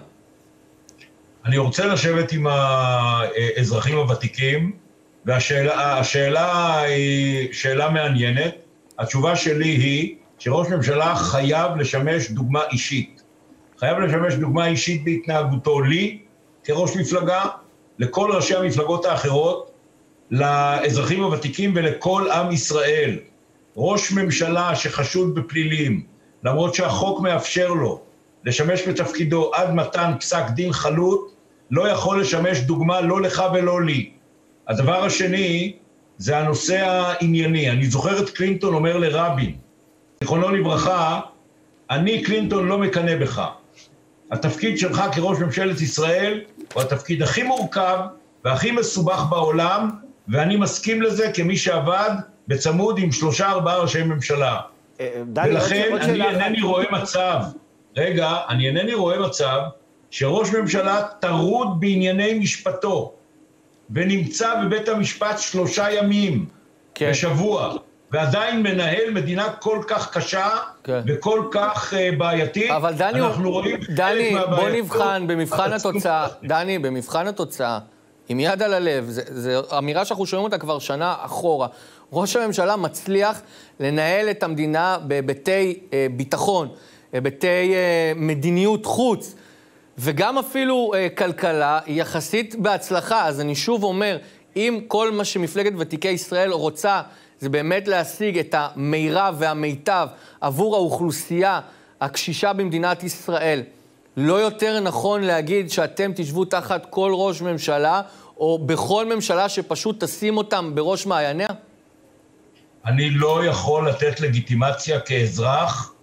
אני רוצה לשבת עם האזרחים הוותיקים, והשאלה השאלה היא שאלה מעניינת. התשובה שלי היא שראש ממשלה חייב לשמש דוגמה אישית. חייב לשמש דוגמה אישית בהתנהגותו לי, כראש מפלגה, לכל ראשי המפלגות האחרות, לאזרחים הוותיקים ולכל עם ישראל. ראש ממשלה שחשוד בפלילים, למרות שהחוק מאפשר לו לשמש בתפקידו עד מתן פסק דין חלוט, לא יכול לשמש דוגמה לא לך ולא לי. הדבר השני, זה הנושא הענייני. אני זוכר את קלינטון אומר לרבין, זיכרונו לברכה, אני קלינטון לא מקנא בך. התפקיד שלך כראש ממשלת ישראל הוא התפקיד הכי מורכב והכי מסובך בעולם, ואני מסכים לזה כמי שעבד בצמוד עם שלושה ארבעה ראשי ממשלה. ולכן אני אינני רואה מצב רגע, אני אינני רואה מצב שראש ממשלה טרוד בענייני משפטו, ונמצא בבית המשפט שלושה ימים כן. בשבוע, ועדיין מנהל מדינה כל כך קשה כן. וכל כך uh, בעייתית.
אבל דני, דני בוא נבחן במבחן התוצאה, דני, במבחן התוצאה, עם יד על הלב, זו אמירה שאנחנו שומעים אותה כבר שנה אחורה. ראש הממשלה מצליח לנהל את המדינה בהיבטי uh, ביטחון, היבטי uh, מדיניות חוץ, וגם אפילו uh, כלכלה, היא יחסית בהצלחה. אז אני שוב אומר, אם כל מה שמפלגת ותיקי ישראל רוצה, זה באמת להשיג את המירב והמיטב עבור האוכלוסייה הקשישה במדינת ישראל, לא יותר נכון להגיד שאתם תשבו תחת כל ראש ממשלה, או בכל ממשלה שפשוט תשים אותם בראש מעייניה?
אני לא יכול לתת לגיטימציה כאזרח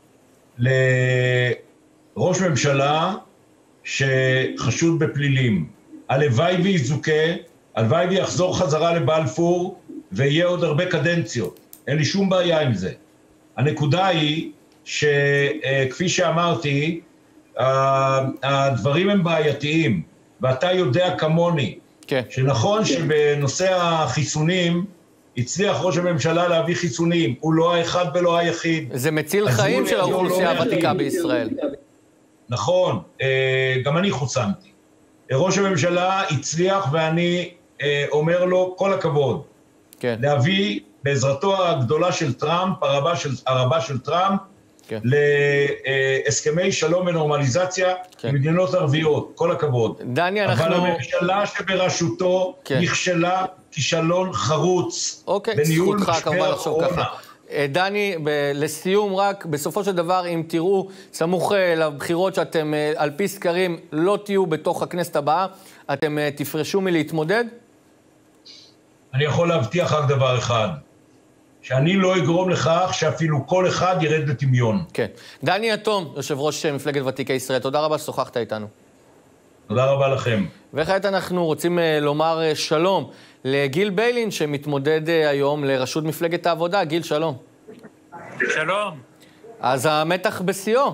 לראש ממשלה שחשוד בפלילים. הלוואי ויזוכה, הלוואי ויחזור חזרה לבלפור, ויהיה עוד הרבה קדנציות. אין לי שום בעיה עם זה. הנקודה היא שכפי שאמרתי, הדברים הם בעייתיים, ואתה יודע כמוני, כן. שנכון שבנושא החיסונים, הצליח ראש הממשלה להביא חיסונים, הוא לא האחד ולא היחיד.
זה מציל חיים של האוכלוסייה הוותיקה בישראל.
נכון, גם אני חוסנתי. ראש הממשלה הצליח, ואני אומר לו כל הכבוד, כן. להביא בעזרתו הגדולה של טראמפ, הרבה של, הרבה של טראמפ, כן. להסכמי שלום ונורמליזציה כן. עם מדינות ערביות, כל הכבוד.
דני, אנחנו...
אבל הממשלה שבראשותו כן. נכשלה כישלון חרוץ
אוקיי, בניהול משבר הקורונה. דני, ב- לסיום רק, בסופו של דבר, אם תראו סמוך לבחירות שאתם על פי סקרים לא תהיו בתוך הכנסת הבאה, אתם תפרשו מלהתמודד?
אני יכול להבטיח רק דבר אחד, שאני לא אגרום לכך שאפילו כל אחד ירד לטמיון.
כן. דני אטום, יושב ראש מפלגת ותיקי ישראל, תודה רבה ששוחחת איתנו.
תודה רבה לכם.
וכעת אנחנו רוצים לומר שלום לגיל ביילין, שמתמודד היום לראשות מפלגת העבודה. גיל, שלום.
שלום.
אז המתח בשיאו.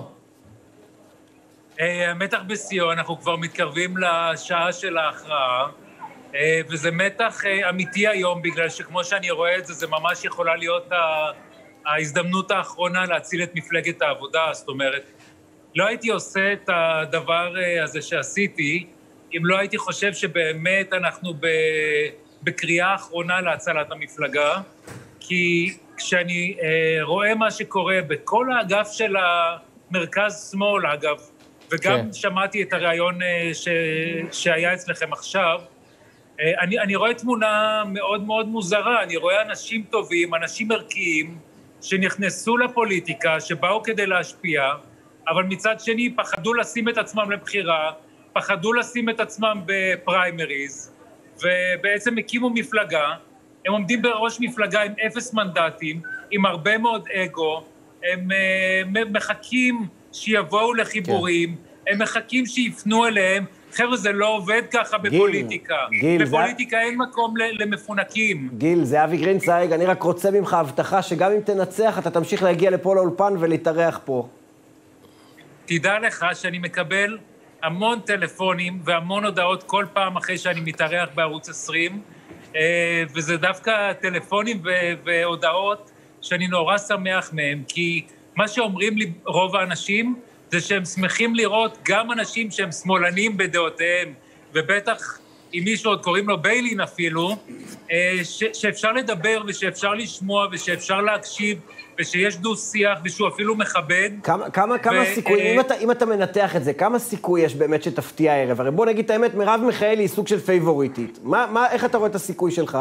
המתח בשיאו, אנחנו כבר מתקרבים לשעה של ההכרעה, וזה מתח אמיתי היום, בגלל שכמו שאני רואה את זה, זה ממש יכולה להיות ההזדמנות האחרונה להציל את מפלגת העבודה. זאת אומרת, לא הייתי עושה את הדבר הזה שעשיתי, אם לא הייתי חושב שבאמת אנחנו בקריאה האחרונה להצלת המפלגה, כי כשאני רואה מה שקורה בכל האגף של המרכז שמאל, אגב, וגם כן. שמעתי את הרעיון ש... שהיה אצלכם עכשיו, אני, אני רואה תמונה מאוד מאוד מוזרה, אני רואה אנשים טובים, אנשים ערכיים, שנכנסו לפוליטיקה, שבאו כדי להשפיע, אבל מצד שני פחדו לשים את עצמם לבחירה, פחדו לשים את עצמם בפריימריז, ובעצם הקימו מפלגה, הם עומדים בראש מפלגה עם אפס מנדטים, עם הרבה מאוד אגו, הם מחכים שיבואו לחיבורים, כן. הם מחכים שיפנו אליהם, חבר'ה, זה לא עובד ככה בפוליטיקה. גיל, בפוליטיקה זה... אין מקום למפונקים.
גיל, זה אבי גרינצייג, אני רק רוצה ממך הבטחה שגם אם תנצח, אתה תמשיך להגיע לפה לאולפן ולהתארח פה.
תדע לך שאני מקבל המון טלפונים והמון הודעות כל פעם אחרי שאני מתארח בערוץ עשרים, וזה דווקא טלפונים והודעות שאני נורא שמח מהם, כי מה שאומרים לי רוב האנשים, זה שהם שמחים לראות גם אנשים שהם שמאלנים בדעותיהם, ובטח אם מישהו עוד קוראים לו ביילין אפילו, ש- שאפשר לדבר ושאפשר לשמוע ושאפשר להקשיב, ושיש דו שיח ושהוא אפילו מכבד.
כמה, כמה, כמה ו- סיכוי, אם אתה, אם אתה מנתח את זה, כמה סיכוי יש באמת שתפתיע הערב? הרי בוא נגיד את האמת, מרב מיכאלי היא סוג של פייבוריטית. מה, מה, איך אתה רואה את הסיכוי שלך?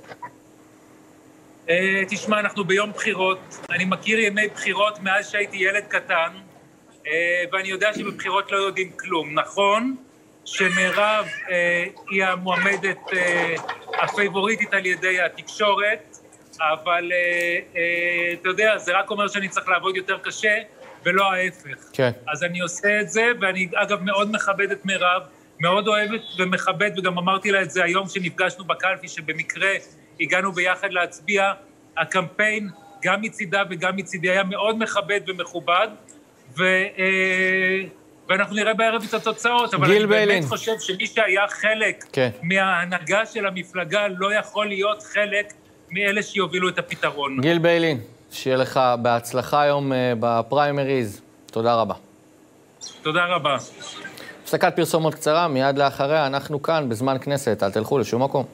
תשמע, אנחנו ביום בחירות, אני מכיר ימי בחירות מאז שהייתי ילד קטן, ואני יודע שבבחירות לא יודעים כלום. נכון שמרב היא המועמדת הפייבוריטית על ידי התקשורת, אבל אתה יודע, זה רק אומר שאני צריך לעבוד יותר קשה, ולא ההפך. כן. אז אני עושה את זה, ואני אגב מאוד מכבד את מרב, מאוד אוהבת ומכבד, וגם אמרתי לה את זה היום שנפגשנו בקלפי, שבמקרה הגענו ביחד להצביע. הקמפיין, גם מצידה וגם מצידי, היה מאוד מכבד ומכובד, ו... ואנחנו נראה בערב את התוצאות, אבל אני באמת חושב שמי שהיה חלק כן. מההנהגה של המפלגה לא יכול להיות חלק מאלה שיובילו את הפתרון.
גיל ביילין, שיהיה לך בהצלחה היום בפריימריז. תודה רבה.
תודה רבה.
הפסקת פרסומות קצרה, מיד לאחריה אנחנו כאן בזמן כנסת, אל תלכו לשום מקום.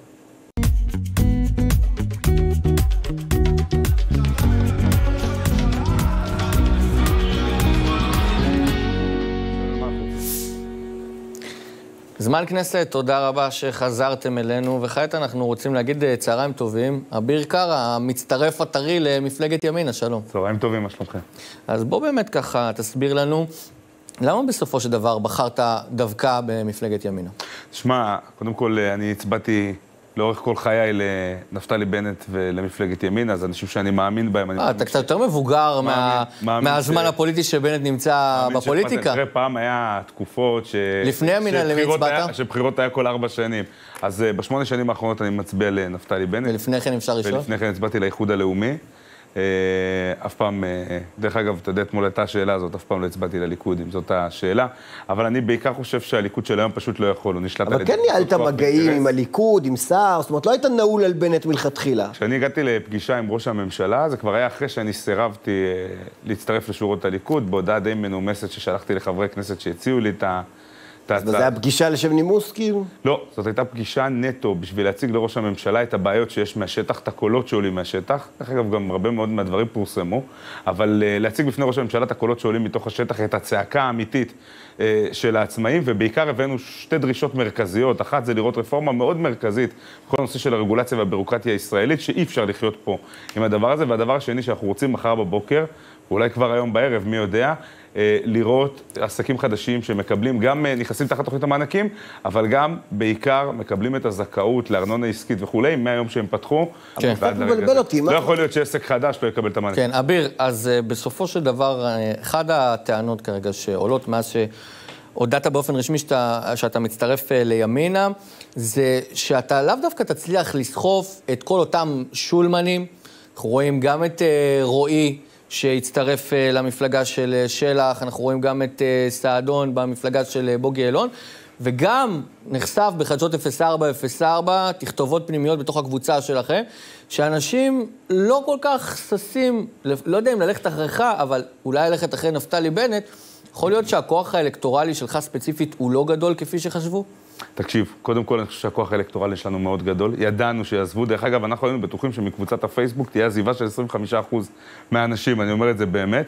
זמן כנסת, תודה רבה שחזרתם אלינו, וכעת אנחנו רוצים להגיד צהריים טובים. אביר קארה, המצטרף הטרי למפלגת ימינה, שלום.
צהריים טובים, מה שלומכם?
אז בוא באמת ככה תסביר לנו, למה בסופו של דבר בחרת דווקא במפלגת ימינה?
תשמע, קודם כל אני הצבעתי לאורך כל חיי לנפתלי בנט ולמפלגת ימינה, אז אנשים שאני מאמין בהם.
אתה קצת יותר מבוגר מהזמן הפוליטי שבנט נמצא בפוליטיקה.
אחרי פעם היה תקופות ש...
לפני ימינה למי הצבעת?
שבחירות היה כל ארבע שנים. אז בשמונה שנים האחרונות אני מצביע לנפתלי בנט.
ולפני כן אפשר לשאול?
ולפני כן הצבעתי לאיחוד הלאומי. אף פעם, דרך אגב, אתה יודע, אתמול הייתה השאלה הזאת, אף פעם לא הצבעתי לליכוד, אם זאת השאלה, אבל אני בעיקר חושב שהליכוד של היום פשוט לא יכול, הוא נשלט על ידי...
אבל כן ניהלת מגעים עם הליכוד, עם שר, זאת אומרת, לא היית נעול על בנט מלכתחילה.
כשאני הגעתי לפגישה עם ראש הממשלה, זה כבר היה אחרי שאני סירבתי להצטרף לשורות הליכוד, בהודעה די מנומסת ששלחתי לחברי כנסת שהציעו לי את ה...
אז זה היה פגישה לשם נימוס, כאילו?
לא, זאת הייתה פגישה נטו בשביל להציג לראש הממשלה את הבעיות שיש מהשטח, את הקולות שעולים מהשטח. דרך אגב, גם הרבה מאוד מהדברים פורסמו, אבל uh, להציג בפני ראש הממשלה את הקולות שעולים מתוך השטח, את הצעקה האמיתית uh, של העצמאים, ובעיקר הבאנו שתי דרישות מרכזיות. אחת זה לראות רפורמה מאוד מרכזית בכל הנושא של הרגולציה והבירוקרטיה הישראלית, שאי אפשר לחיות פה עם הדבר הזה, והדבר השני שאנחנו רוצים מחר בבוקר, ואולי כבר היום בערב, מי יודע, לראות עסקים חדשים שמקבלים, גם נכנסים תחת תוכנית המענקים, אבל גם בעיקר מקבלים את הזכאות לארנונה עסקית וכולי, מהיום שהם פתחו.
כן.
לא יכול להיות שעסק חדש לא יקבל את המענקים.
כן, אביר, אז בסופו של דבר, אחד הטענות כרגע שעולות מאז שהודעת באופן רשמי שאתה, שאתה מצטרף לימינה, זה שאתה לאו דווקא תצליח לסחוף את כל אותם שולמנים. אנחנו רואים גם את רועי, שהצטרף למפלגה של שלח, אנחנו רואים גם את סעדון במפלגה של בוגי אלון, וגם נחשף בחדשות אפס ארבע אפס ארבע, תכתובות פנימיות בתוך הקבוצה שלכם, שאנשים לא כל כך ששים, לא יודע אם ללכת אחריך, אבל אולי ללכת אחרי נפתלי בנט, יכול להיות שהכוח האלקטורלי שלך ספציפית הוא לא גדול כפי שחשבו?
תקשיב, קודם כל אני חושב שהכוח האלקטורלי שלנו מאוד גדול, ידענו שיעזבו, דרך אגב אנחנו היינו בטוחים שמקבוצת הפייסבוק תהיה עזיבה של עשרים וחמישה אחוז מהאנשים, אני אומר את זה באמת,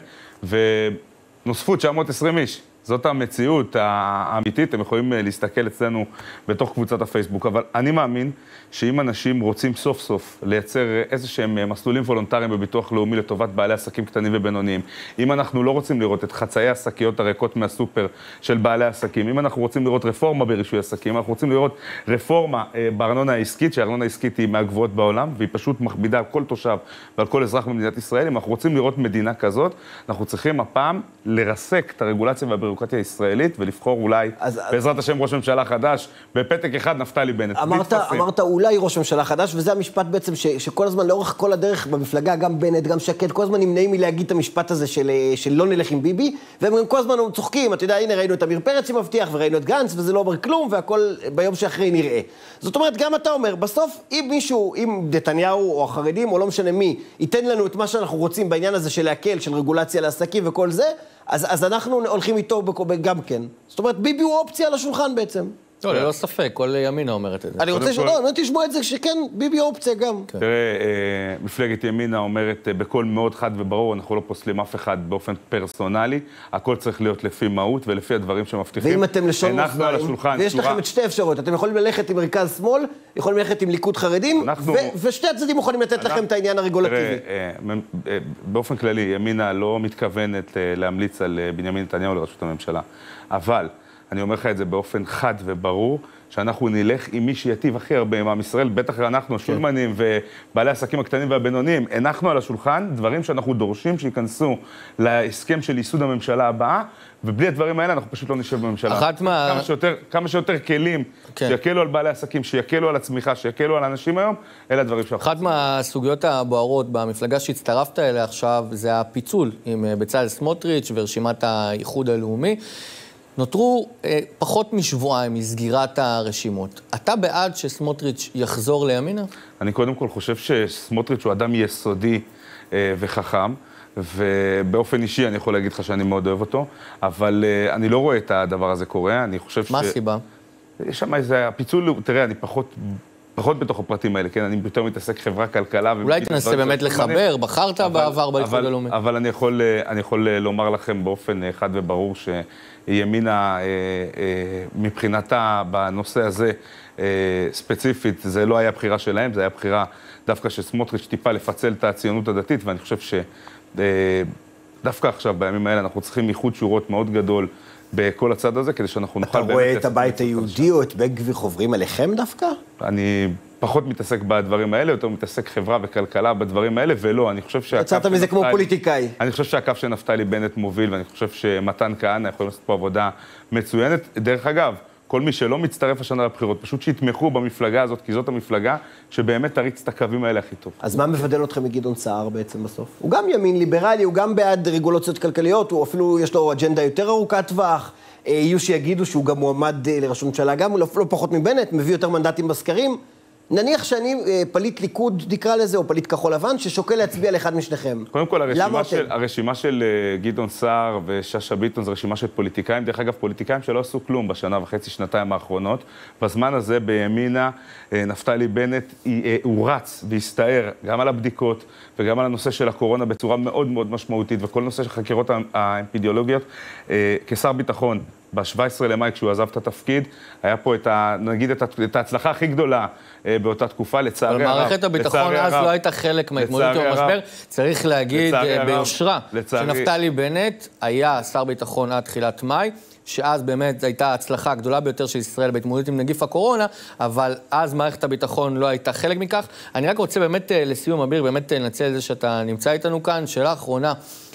ונוספו תשע מאות ועשרים איש. זאת המציאות האמיתית, הם יכולים להסתכל אצלנו בתוך קבוצת הפייסבוק, אבל אני מאמין שאם אנשים רוצים סוף סוף לייצר איזה שהם מסלולים וולונטריים בביטוח לאומי לטובת בעלי עסקים קטנים ובינוניים, אם אנחנו לא רוצים לראות את חצאי השקיות הריקות מהסופר של בעלי עסקים, אם אנחנו רוצים לראות רפורמה ברישוי עסקים, אנחנו רוצים לראות רפורמה בארנונה העסקית, שהארנונה העסקית היא מהגבוהות בעולם, והיא פשוט מכבידה על כל תושב ועל כל אזרח במדינת ישראל. אם אנחנו רוצים לראות מדינה כזאת, אנחנו צריכים הפעם לרסק את הרגולציה והבירוקרטיה הישראלית, ולבחור אולי, אז, בעזרת השם ראש ממשלה חדש, בפתק אחד נפתלי בנט.
אמרת, אמרת אולי ראש ממשלה חדש, וזה המשפט בעצם ש, שכל הזמן, לאורך כל הדרך במפלגה, גם בנט, גם שקד, כל הזמן נמנעים מלהגיד את המשפט הזה של, של לא נלך עם ביבי, והם גם כל הזמן צוחקים, אתה יודע, הנה ראינו את אמיר פרץ שמבטיח, וראינו את גנץ, וזה לא אומר כלום, והכל ביום שאחרי נראה. זאת אומרת, גם אתה אומר, בסוף, אם מישהו, אם נתניהו או החרדים, או לא משנה מי, ייתן לנו את מה שאנחנו רוצים בעניין הזה של להקל, של רגולציה לעסקים וכל זה, אז, אז אנחנו הולכים איתו גם כן. זאת אומרת, ביבי הוא אופציה על השולחן בעצם.
לא, ללא ספק, כל ימינה אומרת את זה.
אני רוצה שלא, אני תשמע את זה שכן, ביבי אופציה גם.
תראה, מפלגת ימינה אומרת בקול מאוד חד וברור, אנחנו לא פוסלים אף אחד באופן פרסונלי, הכל צריך להיות לפי מהות ולפי הדברים שמבטיחים.
ואם אתם לשון מאזניים, ויש לכם את שתי אפשרויות, אתם יכולים ללכת עם מרכז שמאל, יכולים ללכת עם ליכוד חרדים, ושתי הצדדים יכולים לתת לכם את העניין הרגולטיבי.
באופן כללי, ימינה לא מתכוונת להמליץ על בנימין נתניהו לראשות הממשלה, אבל אני אומר לך את זה באופן חד וברור, שאנחנו נלך עם מי שיטיב הכי הרבה עם עם ישראל, בטח אנחנו, השולמנים ובעלי העסקים הקטנים והבינוניים, הנחנו על השולחן דברים שאנחנו דורשים שייכנסו להסכם של ייסוד הממשלה הבאה, ובלי הדברים האלה אנחנו פשוט לא נשב בממשלה.
אחת מה...
כמה שיותר, כמה שיותר כלים כן. שיקלו על בעלי העסקים, שיקלו על הצמיחה, שיקלו על אנשים היום, אלה הדברים שאנחנו...
אחת מהסוגיות הבוערות במפלגה שהצטרפת אליה עכשיו, זה הפיצול עם בצלאל סמוטריץ' ורשימת האיחוד הלאומי. נותרו אה, פחות משבועיים מסגירת הרשימות. אתה בעד שסמוטריץ' יחזור לימינה?
אני קודם כל חושב שסמוטריץ' הוא אדם יסודי אה, וחכם, ובאופן אישי אני יכול להגיד לך שאני מאוד אוהב אותו, אבל אה, אני לא רואה את הדבר הזה קורה, אני חושב ש...
מה הסיבה?
יש שם איזה, הפיצול, תראה, אני פחות... פחות בתוך הפרטים האלה, כן? אני יותר מתעסק חברה, כלכלה...
אולי תנסה באמת לחבר, בחרת בעבר באיחוד הלאומי.
אבל אני יכול, אני יכול לומר לכם באופן חד וברור שימינה, מבחינתה בנושא הזה ספציפית, זה לא היה בחירה שלהם, זה היה בחירה דווקא שסמוטריץ' טיפה לפצל את הציונות הדתית, ואני חושב שדווקא עכשיו, בימים האלה, אנחנו צריכים איחוד שורות מאוד גדול בכל הצד הזה, כדי שאנחנו נוכל...
אתה רואה את הבית היהודי או את בן גביר חוברים עליכם דווקא?
אני פחות מתעסק בדברים האלה, יותר מתעסק חברה וכלכלה בדברים האלה, ולא, אני חושב שהקו...
יצאת מזה כמו פוליטיקאי.
אני חושב שהקו שנפתלי בנט מוביל, ואני חושב שמתן כהנא יכול לעשות פה עבודה מצוינת. דרך אגב, כל מי שלא מצטרף השנה לבחירות, פשוט שיתמכו במפלגה הזאת, כי זאת המפלגה שבאמת תריץ את הקווים האלה הכי טוב.
אז מה מבדל אתכם מגדעון סער בעצם בסוף? הוא גם ימין ליברלי, הוא גם בעד רגולציות כלכליות, הוא אפילו יש לו אג'נדה יותר ארוכת טווח, יהיו שיגידו שהוא גם מועמד לראשות ממשלה, גם הוא לא, לא פחות מבנט, מביא יותר מנדטים בסקרים. נניח שאני פליט ליכוד, נקרא לזה, או פליט כחול לבן, ששוקל להצביע לאחד משניכם.
קודם כל, הרשימה של, הרשימה של גדעון סער וששה ביטון זו רשימה של פוליטיקאים. דרך אגב, פוליטיקאים שלא עשו כלום בשנה וחצי, שנתיים האחרונות. בזמן הזה, בימינה, נפתלי בנט, הוא רץ והסתער גם על הבדיקות וגם על הנושא של הקורונה בצורה מאוד מאוד משמעותית, וכל נושא של חקירות האפידמיולוגיות. כשר ביטחון, ב-שבעה עשר למאי, כשהוא עזב את התפקיד, היה פה את ה, נגיד, את ההצלחה הכי גדולה באותה תקופה, לצערי הרב.
מערכת הביטחון אז לא הייתה חלק מהתמודדות עם המשבר. צריך להגיד ביושרה, שנפתלי בנט היה שר ביטחון עד תחילת מאי, שאז באמת הייתה הצלחה הגדולה ביותר של ישראל בהתמודדות עם נגיף הקורונה, אבל אז מערכת הביטחון לא הייתה חלק מכך. אני רק רוצה באמת לסיום, אביר, באמת לנצל את זה שאתה נמצא איתנו כאן. שאלה אחרונה,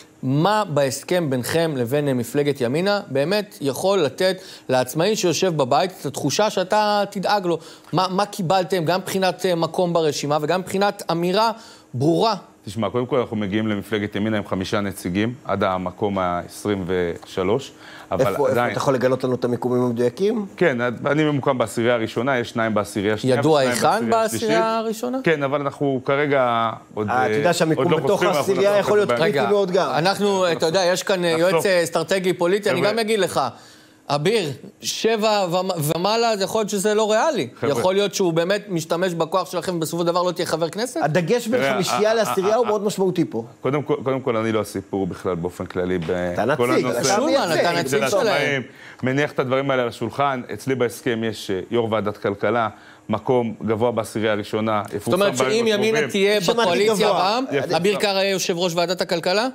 מה בהסכם ביניכם לבין מפלגת ימינה באמת יכול לתת לעצמאי שיושב בבית את התחושה שאתה תדאג לו? מה, מה קיבלתם גם מבחינת מקום ברשימה וגם מבחינת אמירה ברורה?
תשמע, קודם כל אנחנו מגיעים למפלגת ימינה עם חמישה נציגים עד המקום ה-עשרים ושלוש.
איפה, איפה עדיין... אתה יכול לגלות לנו את המיקומים המדויקים?
כן, אני ממוקם בעשירייה הראשונה, יש שניים בעשירייה השנייה.
ידוע היכן בעשירייה הראשונה?
כן, אבל אנחנו כרגע עוד,
אתה יודע שהמיקום בתוך העשירייה יכול להיות קריטי מאוד גם.
אנחנו, אתה יודע, יש כאן יועץ אסטרטגי פוליטי, אני גם אגיד לך, אביר, שבע ומעלה, זה יכול להיות שזה לא ריאלי. יכול להיות שהוא באמת משתמש בכוח שלכם, בסופו של דבר לא תהיה חבר כנסת?
הדגש בין חמישייה לעשירייה הוא מאוד משמעותי פה.
קודם כל, אני לא הסיפור בכלל באופן כללי.
אתה נציג,
אתה נציג שלהם.
מניח את הדברים האלה על השולחן. אצלי בהסכם יש יו"ר ועדת כלכלה, מקום גבוה בעשירייה הראשונה.
זאת אומרת שאם ימינה תהיה בקואליציה הבאה, אביר קארה יהיה יושב ראש ועדת הכלכלה?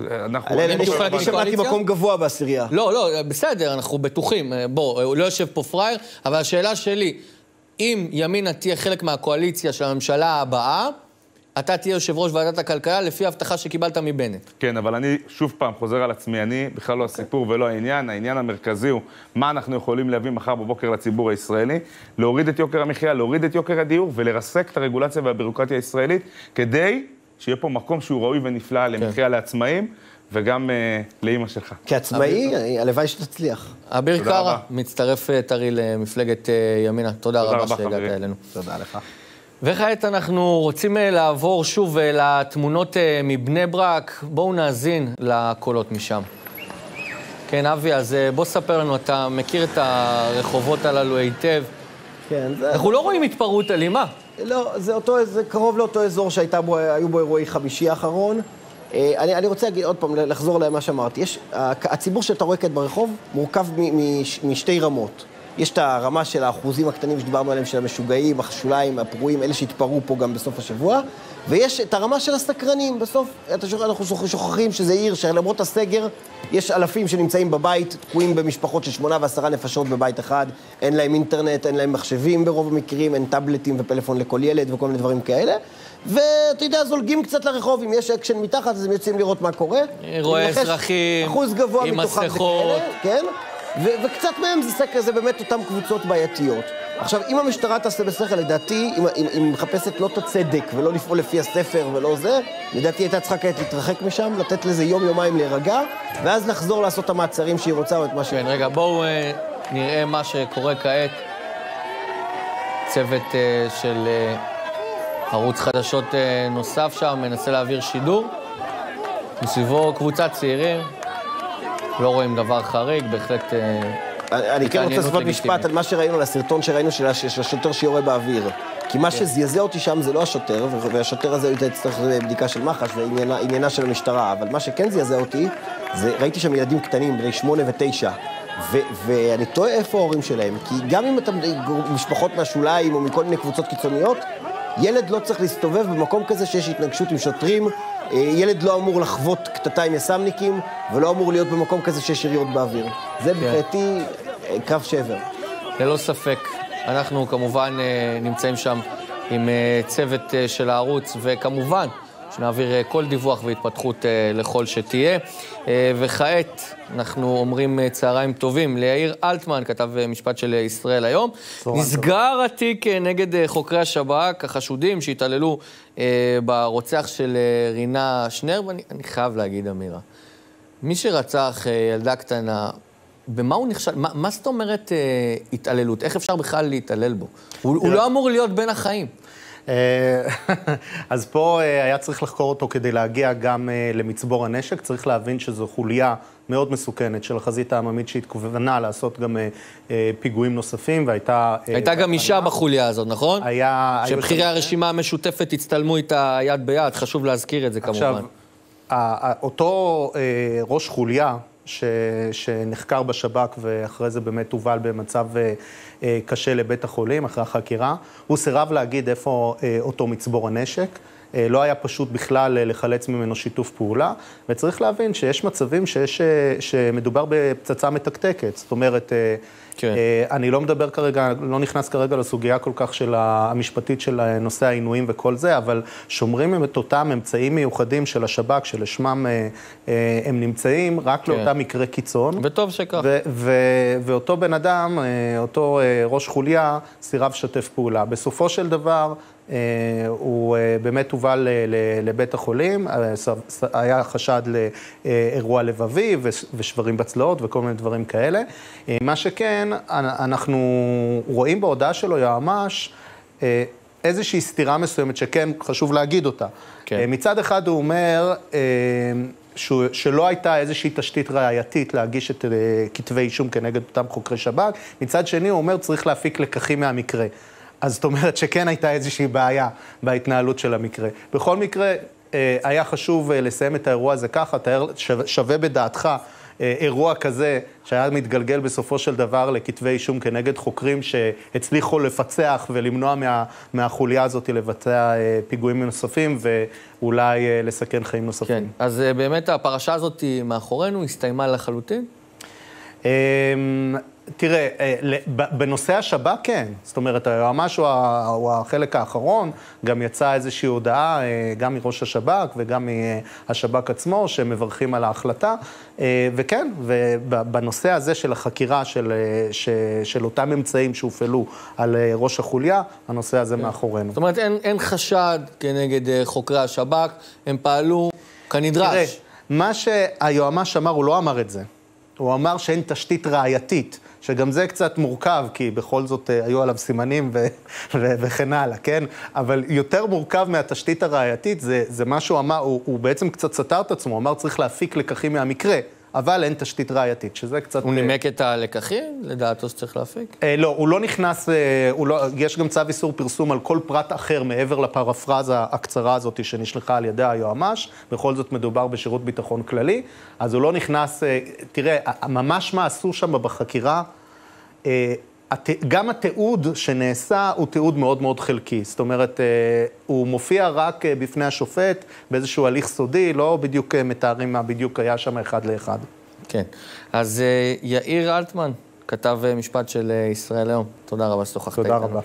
אני שמעתי מקום גבוה בעשירייה.
לא, לא, בסדר, אנחנו בטוחים. בוא, לא יושב פה פרייר, אבל השאלה שלי, אם ימינה תהיה חלק מהקואליציה של הממשלה הבאה, אתה תהיה יושב ראש ועדת הכלכלה לפי ההבטחה שקיבלת מבנט.
כן, אבל אני שוב פעם חוזר על עצמי, אני בכלל לא הסיפור ולא העניין, העניין המרכזי הוא מה אנחנו יכולים להביא מחר בבוקר לציבור הישראלי, להוריד את יוקר המחיה, להוריד את יוקר הדיור ולרסק את הרגולציה והבירוקרטיה הישראלית, כדי שיהיה פה מקום שהוא ראוי ונפלא למחיה לעצמאים, וגם לאמא שלך.
כעצמאי, הלוואי שתצליח.
אביר קארה, מצטרף טרי למפלגת ימינה. תודה רבה שהגעת אלינו.
תודה לך.
וכעת אנחנו רוצים לעבור שוב לתמונות מבני ברק. בואו נאזין לקולות משם. כן, אבי, אז בוא ספר לנו, אתה מכיר את הרחובות הללו היטב.
כן, זה...
אנחנו לא רואים התפרעות אלימה.
לא, זה אותו, זה קרוב לאותו אזור שהייתה בו, היו בו אירועי חמישי האחרון. אני, אני רוצה להגיד עוד פעם, לחזור למה שאמרתי. יש, הציבור שאתה רואה כעת ברחוב מורכב מ, מ, משתי רמות. יש את הרמה של האחוזים הקטנים שדיברנו עליהם, של המשוגעים, השוליים, הפרועים, אלה שהתפרעו פה גם בסוף השבוע, ויש את הרמה של הסקרנים. בסוף אנחנו שוכחים שזה עיר שלמרות הסגר, יש אלפים שנמצאים בבית, תקועים במשפחות של שמונה ועשרה נפשות בבית אחד, אין להם אינטרנט, אין להם מחשבים ברוב המקרים, אין טאבלטים ופלאפון לכל ילד וכל מיני דברים כאלה. ואתה יודע, זולגים קצת לרחוב, אם יש אקשן מתחת, אז הם יוצאים לראות מה קורה.
רואה אזרחים,
אחוז גבוה
עם
מסכות, כן? ו- וקצת מהם זה סקר, זה באמת אותם קבוצות בעייתיות. עכשיו, אם המשטרה תעשה בשכל, לדעתי, אם, אם, אם מחפשת לא את הצדק ולא לפעול לפי הספר ולא זה, לדעתי הייתה צריכה כעת להתרחק משם, לתת לזה יום-יומיים להירגע, ואז לחזור לעשות את המעצרים שהיא רוצה או את מה ש...
כן, רגע, בואו אה, נראה מה שקורה כעת. צוות אה, של אה, ערוץ חדשות אה, נוסף שם, מנסה להעביר שידור. מסביבו קבוצת צעירים. לא רואים דבר חריג, בהחלט...
אני כן רוצה לעשות משפט על מה שראינו, על הסרטון שראינו של השוטר שיורה באוויר. כי מה שזעזע אותי שם זה לא השוטר, והשוטר הזה יצטרך בדיקה של מח"ש, זה עניינה של המשטרה, אבל מה שכן זעזע אותי, זה ראיתי שם ילדים קטנים, בני שמונה ותשע, ואני טועה איפה ההורים שלהם, כי גם אם אתם משפחות מהשוליים או מכל מיני קבוצות קיצוניות, ילד לא צריך להסתובב במקום כזה שיש התנגשות עם שוטרים, ילד לא אמור לחוות קטטה עם יסמניקים, ולא אמור להיות במקום כזה שיש יריות באוויר. זה מבחינתי קרב שבר.
ללא ספק. אנחנו כמובן נמצאים שם עם צוות של הערוץ, וכמובן שנעביר כל דיווח והתפתחות לכל שתהיה. וכעת אנחנו אומרים צהריים טובים ליאיר אלטמן, כתב משפט של ישראל היום. נסגר התיק נגד חוקרי השב"כ, החשודים שהתעללו ברוצח של רינה שנר, ואני חייב להגיד, אמירה, מי שרצח ילדה קטנה, במה הוא נכשל? מה, מה זאת אומרת התעללות? איך אפשר בכלל להתעלל בו? הוא, הוא לא אמור להיות בין החיים.
אז פה היה צריך לחקור אותו כדי להגיע גם למצבור הנשק. צריך להבין שזו חוליה מאוד מסוכנת של החזית העממית שהתכוונה לעשות גם פיגועים נוספים, והייתה...
הייתה גם אישה בחוליה הזאת, נכון?
היה...
שבחירי הרשימה המשותפת הצטלמו איתה יד ביד, חשוב להזכיר את זה כמובן.
עכשיו, אותו ראש חוליה, ש... שנחקר בשב"כ ואחרי זה באמת הובל במצב קשה לבית החולים, אחרי החקירה, הוא סירב להגיד איפה אותו מצבור הנשק. לא היה פשוט בכלל לחלץ ממנו שיתוף פעולה, וצריך להבין שיש מצבים שיש, שמדובר בפצצה מתקתקת. זאת אומרת, כן. אני לא מדבר כרגע, לא נכנס כרגע לסוגיה כל כך של המשפטית של נושא העינויים וכל זה, אבל שומרים את אותם אמצעים מיוחדים של השב"כ, שלשמם הם נמצאים, רק כן. לאותם מקרה קיצון.
וטוב שכך.
ו- ו- ואותו בן אדם, אותו ראש חוליה, סירב שתף פעולה. בסופו של דבר, הוא באמת הובל לבית החולים, היה חשד לאירוע לבבי ושברים בצלעות וכל מיני דברים כאלה. מה שכן, אנחנו רואים בהודעה שלו, יועמ"ש, איזושהי סתירה מסוימת שכן חשוב להגיד אותה. כן. מצד אחד הוא אומר שלא הייתה איזושהי תשתית ראייתית להגיש את כתבי אישום כנגד אותם חוקרי שב"כ, מצד שני הוא אומר צריך להפיק לקחים מהמקרה. אז זאת אומרת שכן הייתה איזושהי בעיה בהתנהלות של המקרה. בכל מקרה, היה חשוב לסיים את האירוע הזה ככה, שווה בדעתך אירוע כזה שהיה מתגלגל בסופו של דבר לכתבי אישום כנגד חוקרים שהצליחו לפצח ולמנוע מה, מהחוליה הזאת לבצע פיגועים נוספים ואולי לסכן חיים נוספים.
כן, אז באמת הפרשה הזאת מאחורינו הסתיימה לחלוטין?
תראה, בנושא השב"כ כן, זאת אומרת, היועמ"ש הוא החלק האחרון, גם יצאה איזושהי הודעה, גם מראש השב"כ וגם מהשב"כ עצמו, שמברכים על ההחלטה, וכן, ובנושא הזה של החקירה של, של אותם אמצעים שהופעלו על ראש החוליה, הנושא הזה מאחורינו.
זאת אומרת, אין, אין חשד כנגד חוקרי השב"כ, הם פעלו כנדרש.
תראה, מה שהיועמ"ש אמר, הוא לא אמר את זה. הוא אמר שאין תשתית ראייתית, שגם זה קצת מורכב, כי בכל זאת היו עליו סימנים ו- ו- וכן הלאה, כן? אבל יותר מורכב מהתשתית הראייתית, זה, זה מה שהוא אמר, הוא, הוא בעצם קצת סתר את עצמו, הוא אמר צריך להפיק לקחים מהמקרה, אבל אין תשתית ראייתית, שזה קצת...
הוא נימק את הלקחים, לדעתו שצריך להפיק?
אה, לא, הוא לא נכנס, אה, הוא לא, יש גם צו איסור פרסום על כל פרט אחר מעבר לפרפרזה הקצרה הזאת שנשלחה על ידי היועמ"ש, בכל זאת מדובר בשירות ביטחון כללי, אז הוא לא נכנס, אה, תראה, ממש מה עשו שם בחקירה, אה, גם התיעוד שנעשה הוא תיעוד מאוד מאוד חלקי. זאת אומרת, הוא מופיע רק בפני השופט באיזשהו הליך סודי, לא בדיוק מתארים מה בדיוק היה שם אחד לאחד.
כן. אז יאיר אלטמן, כתב משפט של ישראל היום. תודה רבה ששוחחת איתנו.
תודה רבה.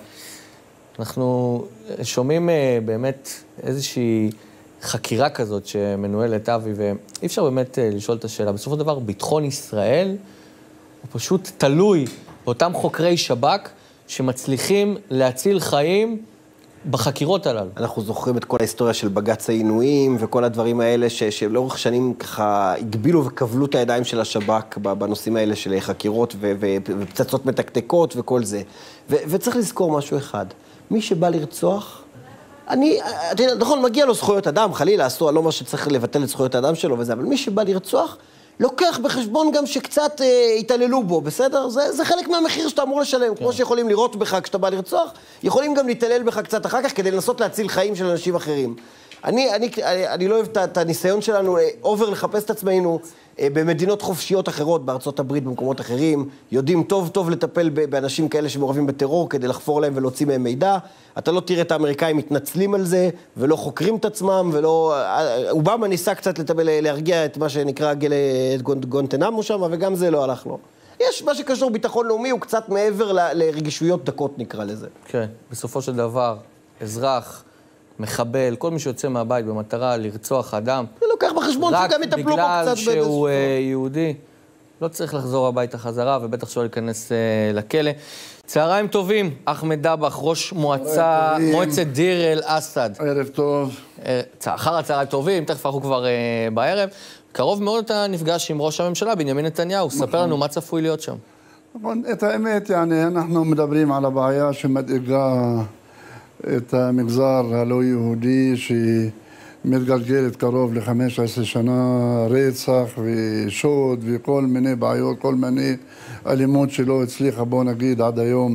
אנחנו שומעים באמת איזושהי חקירה כזאת שמנוהלת אבי, ואי אפשר באמת לשאול את השאלה. בסופו של דבר, ביטחון ישראל הוא פשוט תלוי באותם חוקרי שב"כ שמצליחים להציל חיים בחקירות הללו.
אנחנו זוכרים את כל ההיסטוריה של בג"ץ העינויים וכל הדברים האלה ש- שלאורך שנים ככה הגבילו וכבלו את הידיים של השב"כ בנושאים האלה של חקירות ו- ו- ופצצות מתקתקות וכל זה. ו- וצריך לזכור משהו אחד. מי שבא לרצוח, אני, נכון, מגיע לו זכויות אדם, חלילה, אסור, לא מה שצריך לבטל את זכויות האדם שלו וזה, אבל מי שבא לרצוח, לוקח בחשבון גם שקצת אה, התעללו בו, בסדר? זה, זה חלק מהמחיר שאתה אמור לשלם. כן. כמו שיכולים לראות בך כשאתה בא לרצוח, יכולים גם להתעלל בך קצת אחר כך כדי לנסות להציל חיים של אנשים אחרים. אני, אני, אני, אני לא אוהב את הניסיון שלנו אובר לחפש את עצמנו במדינות חופשיות אחרות, בארצות הברית, במקומות אחרים, יודעים טוב טוב לטפל באנשים כאלה שמעורבים בטרור כדי לחפור להם ולהוציא מהם מידע. אתה לא תראה את האמריקאים מתנצלים על זה, ולא חוקרים את עצמם, ולא... אובמה ניסה קצת לטפל, להרגיע את מה שנקרא את גואנטנמו שם, וגם זה לא הלך לו. יש מה שקשור ביטחון לאומי, הוא קצת מעבר לרגישויות דקות נקרא לזה.
כן, בסופו של דבר, אזרח, מחבל, כל מי שיוצא מהבית במטרה לרצוח אדם,
זה לוקח בחשבון שגם יטפלו בו קצת.
רק בגלל שהוא יהודי, לא צריך לחזור הביתה חזרה, ובטח שלא להיכנס לכלא. צהריים טובים, אחמד דבח, ראש מועצה, מועצת דיר אל אסד.
ערב טוב.
אחר הצהריים טובים, תכף אנחנו כבר בערב. קרוב מאוד אתה נפגש עם ראש הממשלה, בנימין נתניהו. ספר לנו מה צפוי להיות שם.
נכון, את האמת, yani, אנחנו מדברים על הבעיה שמדאיגה את המגזר הלא יהודי שמתגלגלת קרוב ל-חמש עשרה שנה, רצח ושוד וכל מיני בעיות, כל מיני אלימות שלא הצליחה, בוא נגיד, עד היום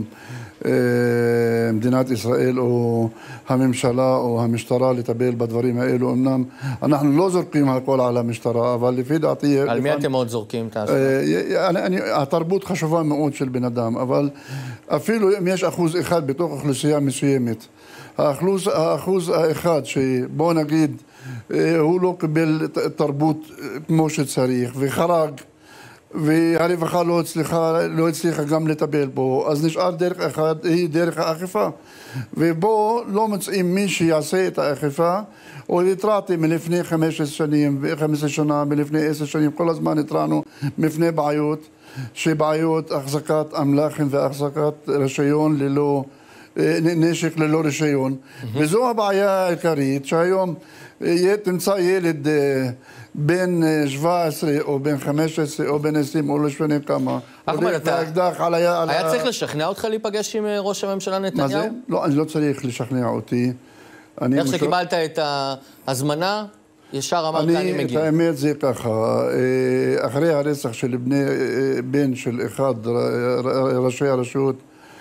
מדינת ישראל או הממשלה או המשטרה לטפל בדברים האלו. אמנם אנחנו לא זורקים הכל על המשטרה, אבל לפי דעתי...
על מי אתם מאוד זורקים את ההשוואה?
התרבות חשובה מאוד של בן אדם, אבל אפילו אם יש אחוז אחד בתוך אוכלוסייה מסוימת, האחוז, האחוז האחד שבוא נגיד הוא לא קיבל תרבות כמו שצריך וחרג, והרווחה לא הצליחה, לא הצליחה גם לטפל בו, אז נשאר דרך אחת, היא דרך האכיפה. ובו לא מוצאים מי שיעשה את האכיפה, או התרעתי מלפני חמש עשרה שנים, ו-חמש עשרה שנה, מלפני עשר שנים, כל הזמן התרענו מפני בעיות, שבעיות החזקת אמל"חים והחזקת רישיון ללא, נשק ללא רישיון. וזו הבעיה העיקרית, שהיום תמצא ילד בין שבע עשרה או בין חמש עשרה או בין עשרים או לא שונה כמה.
אחמד, אתה... היה צריך לשכנע אותך להיפגש עם ראש הממשלה נתניהו?
מה זה? לא, אני לא צריך לשכנע אותי.
איך שקיבלת את ההזמנה, ישר אמרת אני מגיע.
את האמת זה ככה, אחרי הרצח של בן של אחד ראשי הרשות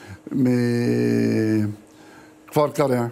מכפר קרע,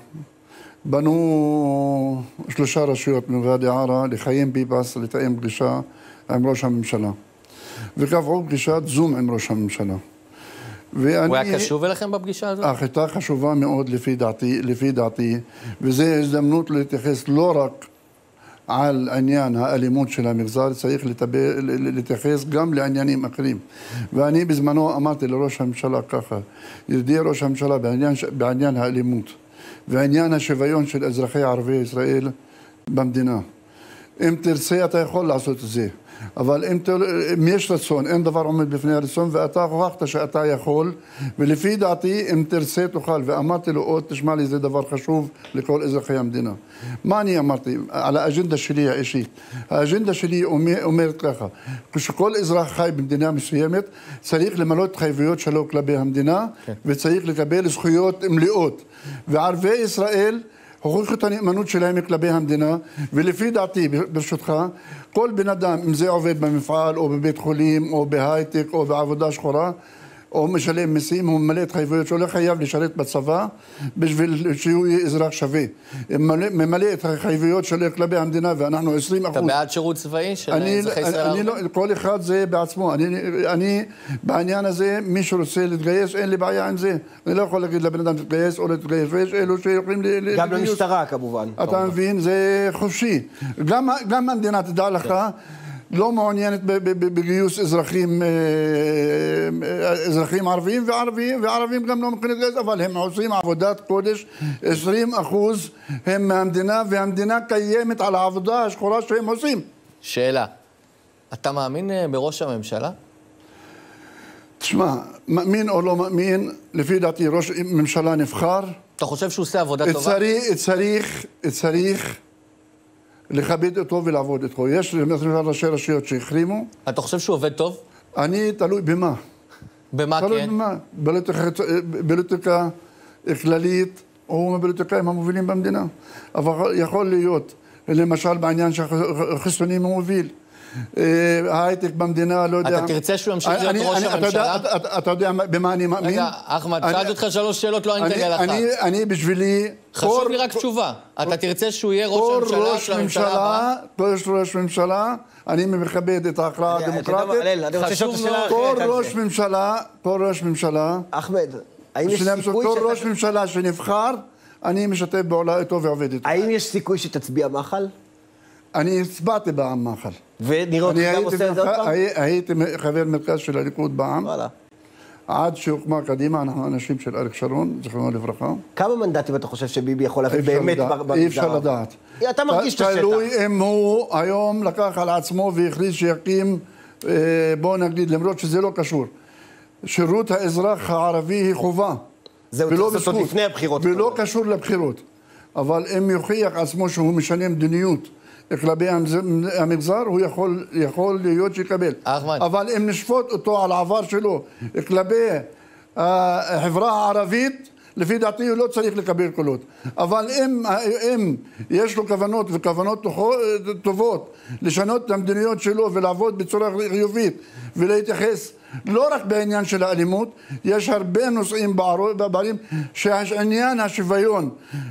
בנו שלושה רשויות מוואדי ערה לחיים ביבס לתאם פגישה עם ראש הממשלה. וקבעו פגישת זום עם ראש הממשלה. ואני,
הוא היה קשוב אליכם בפגישה הזאת?
החלטה חשובה מאוד לפי דעתי, לפי דעתי, וזו הזדמנות להתייחס לא רק על עניין האלימות של המגזר, צריך לטפל, להתייחס גם לעניינים אחרים. ואני בזמנו אמרתי לראש הממשלה ככה, ידידי ראש הממשלה בעניין, בעניין האלימות, ועניין השוויון של אזרחי ערבי ישראל במדינה. אם תרצה אתה יכול לעשות את זה, אבל אם, אם יש רצון, אין דבר עומד בפני הרצון, ואתה הוכחת שאתה יכול, ולפי דעתי אם תרצה תוכל, ואמרתי לו עוד, תשמע לי, זה דבר חשוב לכל אזרחי המדינה. מה אני אמרתי? על האג'נדה שלי האישית. האג'נדה שלי אומר, אומרת ככה, כשכל אזרח חי במדינה מסוימת, צריך למלא את חייבויות שלו כלפי המדינה, כן. וצריך לקבל זכויות מלאות. וערבי ישראל הוכיחו את הנאמנות שלהם כלפי המדינה, ולפי דעתי, ברשותך, כל בן אדם, אם זה עובד במפעל או בבית חולים או בהייטק או בעבודה שחורה, או משלם מיסים, הוא ממלא את חייבויות שלו, לא חייב לשרת בצבא בשביל שהוא יהיה אזרח שווה. ממלא את החייבויות שלו כלפי המדינה, ואנחנו עשרים אחוז.
אתה בעד שירות צבאי של אזרחי ישראל?
אני לא, כל אחד זה בעצמו. אני, אני, בעניין הזה, מי שרוצה להתגייס, אין לי בעיה עם זה. אני לא יכול להגיד לבן אדם תתגייס או להתגייס, ויש אלו שיכולים להתגייס.
גם למשטרה, כמובן.
אתה מבין, זה חופשי. גם, גם המדינה, תדע לך, לא מעוניינת בגיוס אזרחים, אזרחים ערביים וערביים, וערבים גם לא מוכנים להתגייס, אבל הם עושים עבודת קודש, עשרים אחוז הם מהמדינה, והמדינה קיימת על העבודה השחורה שהם עושים.
שאלה, אתה מאמין בראש הממשלה?
תשמע, מאמין או לא מאמין, לפי דעתי ראש ממשלה נבחר.
אתה חושב שהוא עושה עבודה טובה?
צריך, צריך, צריך לכבד אותו ולעבוד איתו. יש ראשי רשויות שהחרימו.
אתה חושב שהוא עובד טוב?
אני תלוי במה.
במה כן?
תלוי במה. פוליטיקה כללית, או מהפוליטיקאים המובילים במדינה. אבל יכול להיות, למשל בעניין שהחיסונים הוא מוביל. ההייטק במדינה, לא יודע...
אתה תרצה שהוא ימשיך להיות ראש הממשלה?
אתה יודע במה אני מאמין?
רגע, אחמד, שאלתי אותך שלוש שאלות, לא ענית לי על אחת.
אני בשבילי...
חשוב לי רק תשובה. אתה תרצה שהוא יהיה ראש הממשלה של הממשלה הבאה?
כל ראש ממשלה, אני מכבד את ההכרעה הדמוקרטית. כל ראש ממשלה, כל ראש ממשלה...
אחמד, האם יש סיכוי...
כל ראש ממשלה שנבחר, אני משתף בעולה איתו ועובד איתו.
האם יש סיכוי שתצביע מחל?
אני הצבעתי בעם מחל.
ונראה אותך גם עושה את זה עוד פעם?
הייתי חבר מרכז של הליכוד בעם. עד שהוקמה קדימה, אנחנו אנשים של אריק שרון, זכרונו לברכה.
כמה מנדטים אתה חושב שביבי יכול להביא באמת במגזר?
אי אפשר לדעת.
אתה מרגיש את השטח.
תלוי אם הוא היום לקח על עצמו והכריז שיקים, בואו נגיד, למרות שזה לא קשור. שירות האזרח הערבי היא חובה.
זהו, צריך לעשות לפני הבחירות.
ולא קשור לבחירות. אבל אם יוכיח עצמו שהוא משנה מדיניות כלפי המגזר, הוא יכול, יכול להיות שיקבל.
אחמד.
אבל אם נשפוט אותו על העבר שלו כלפי החברה הערבית, לפי דעתי הוא לא צריך לקבל קולות. אבל אם, אם יש לו כוונות וכוונות טובות לשנות את המדיניות שלו ולעבוד בצורה חיובית ולהתייחס לא רק בעניין של האלימות, יש הרבה נושאים בערים שעניין השוויון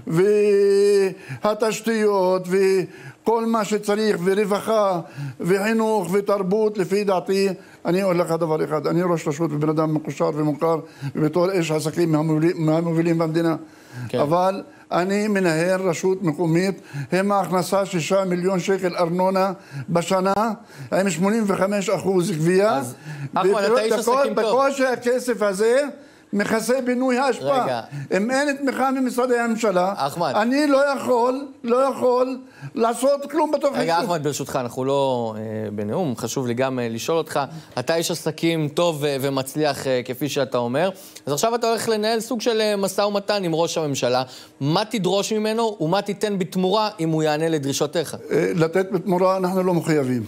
והתשתיות וכל מה שצריך ורווחה וחינוך ותרבות, לפי דעתי, אני אומר לך דבר אחד, אני ראש רשות ובן אדם מקושר ומוכר ובתור איש עסקים מהמובילים במדינה, כן. אבל אני מנהל רשות מקומית, הם ההכנסה שישה מיליון שקל ארנונה בשנה, עם שמונים וחמישה אחוז גבייה.
אז אחמד, אתה איש עסקים טוב.
בקושי הכסף הזה מכסה בינוי ההשפעה. אם אין תמיכה ממשרדי הממשלה,
אחמד.
אני לא יכול, לא יכול לעשות כלום בתוך...
רגע, אחמד, ברשותך, אנחנו לא אה, בנאום, חשוב לי גם אה, לשאול אותך, אתה איש עסקים טוב אה, ומצליח אה, כפי שאתה אומר, אז עכשיו אתה הולך לנהל סוג של אה, משא ומתן עם ראש הממשלה, מה תדרוש ממנו ומה תיתן בתמורה אם הוא יענה לדרישותיך?
אה, לתת בתמורה אנחנו לא מחויבים.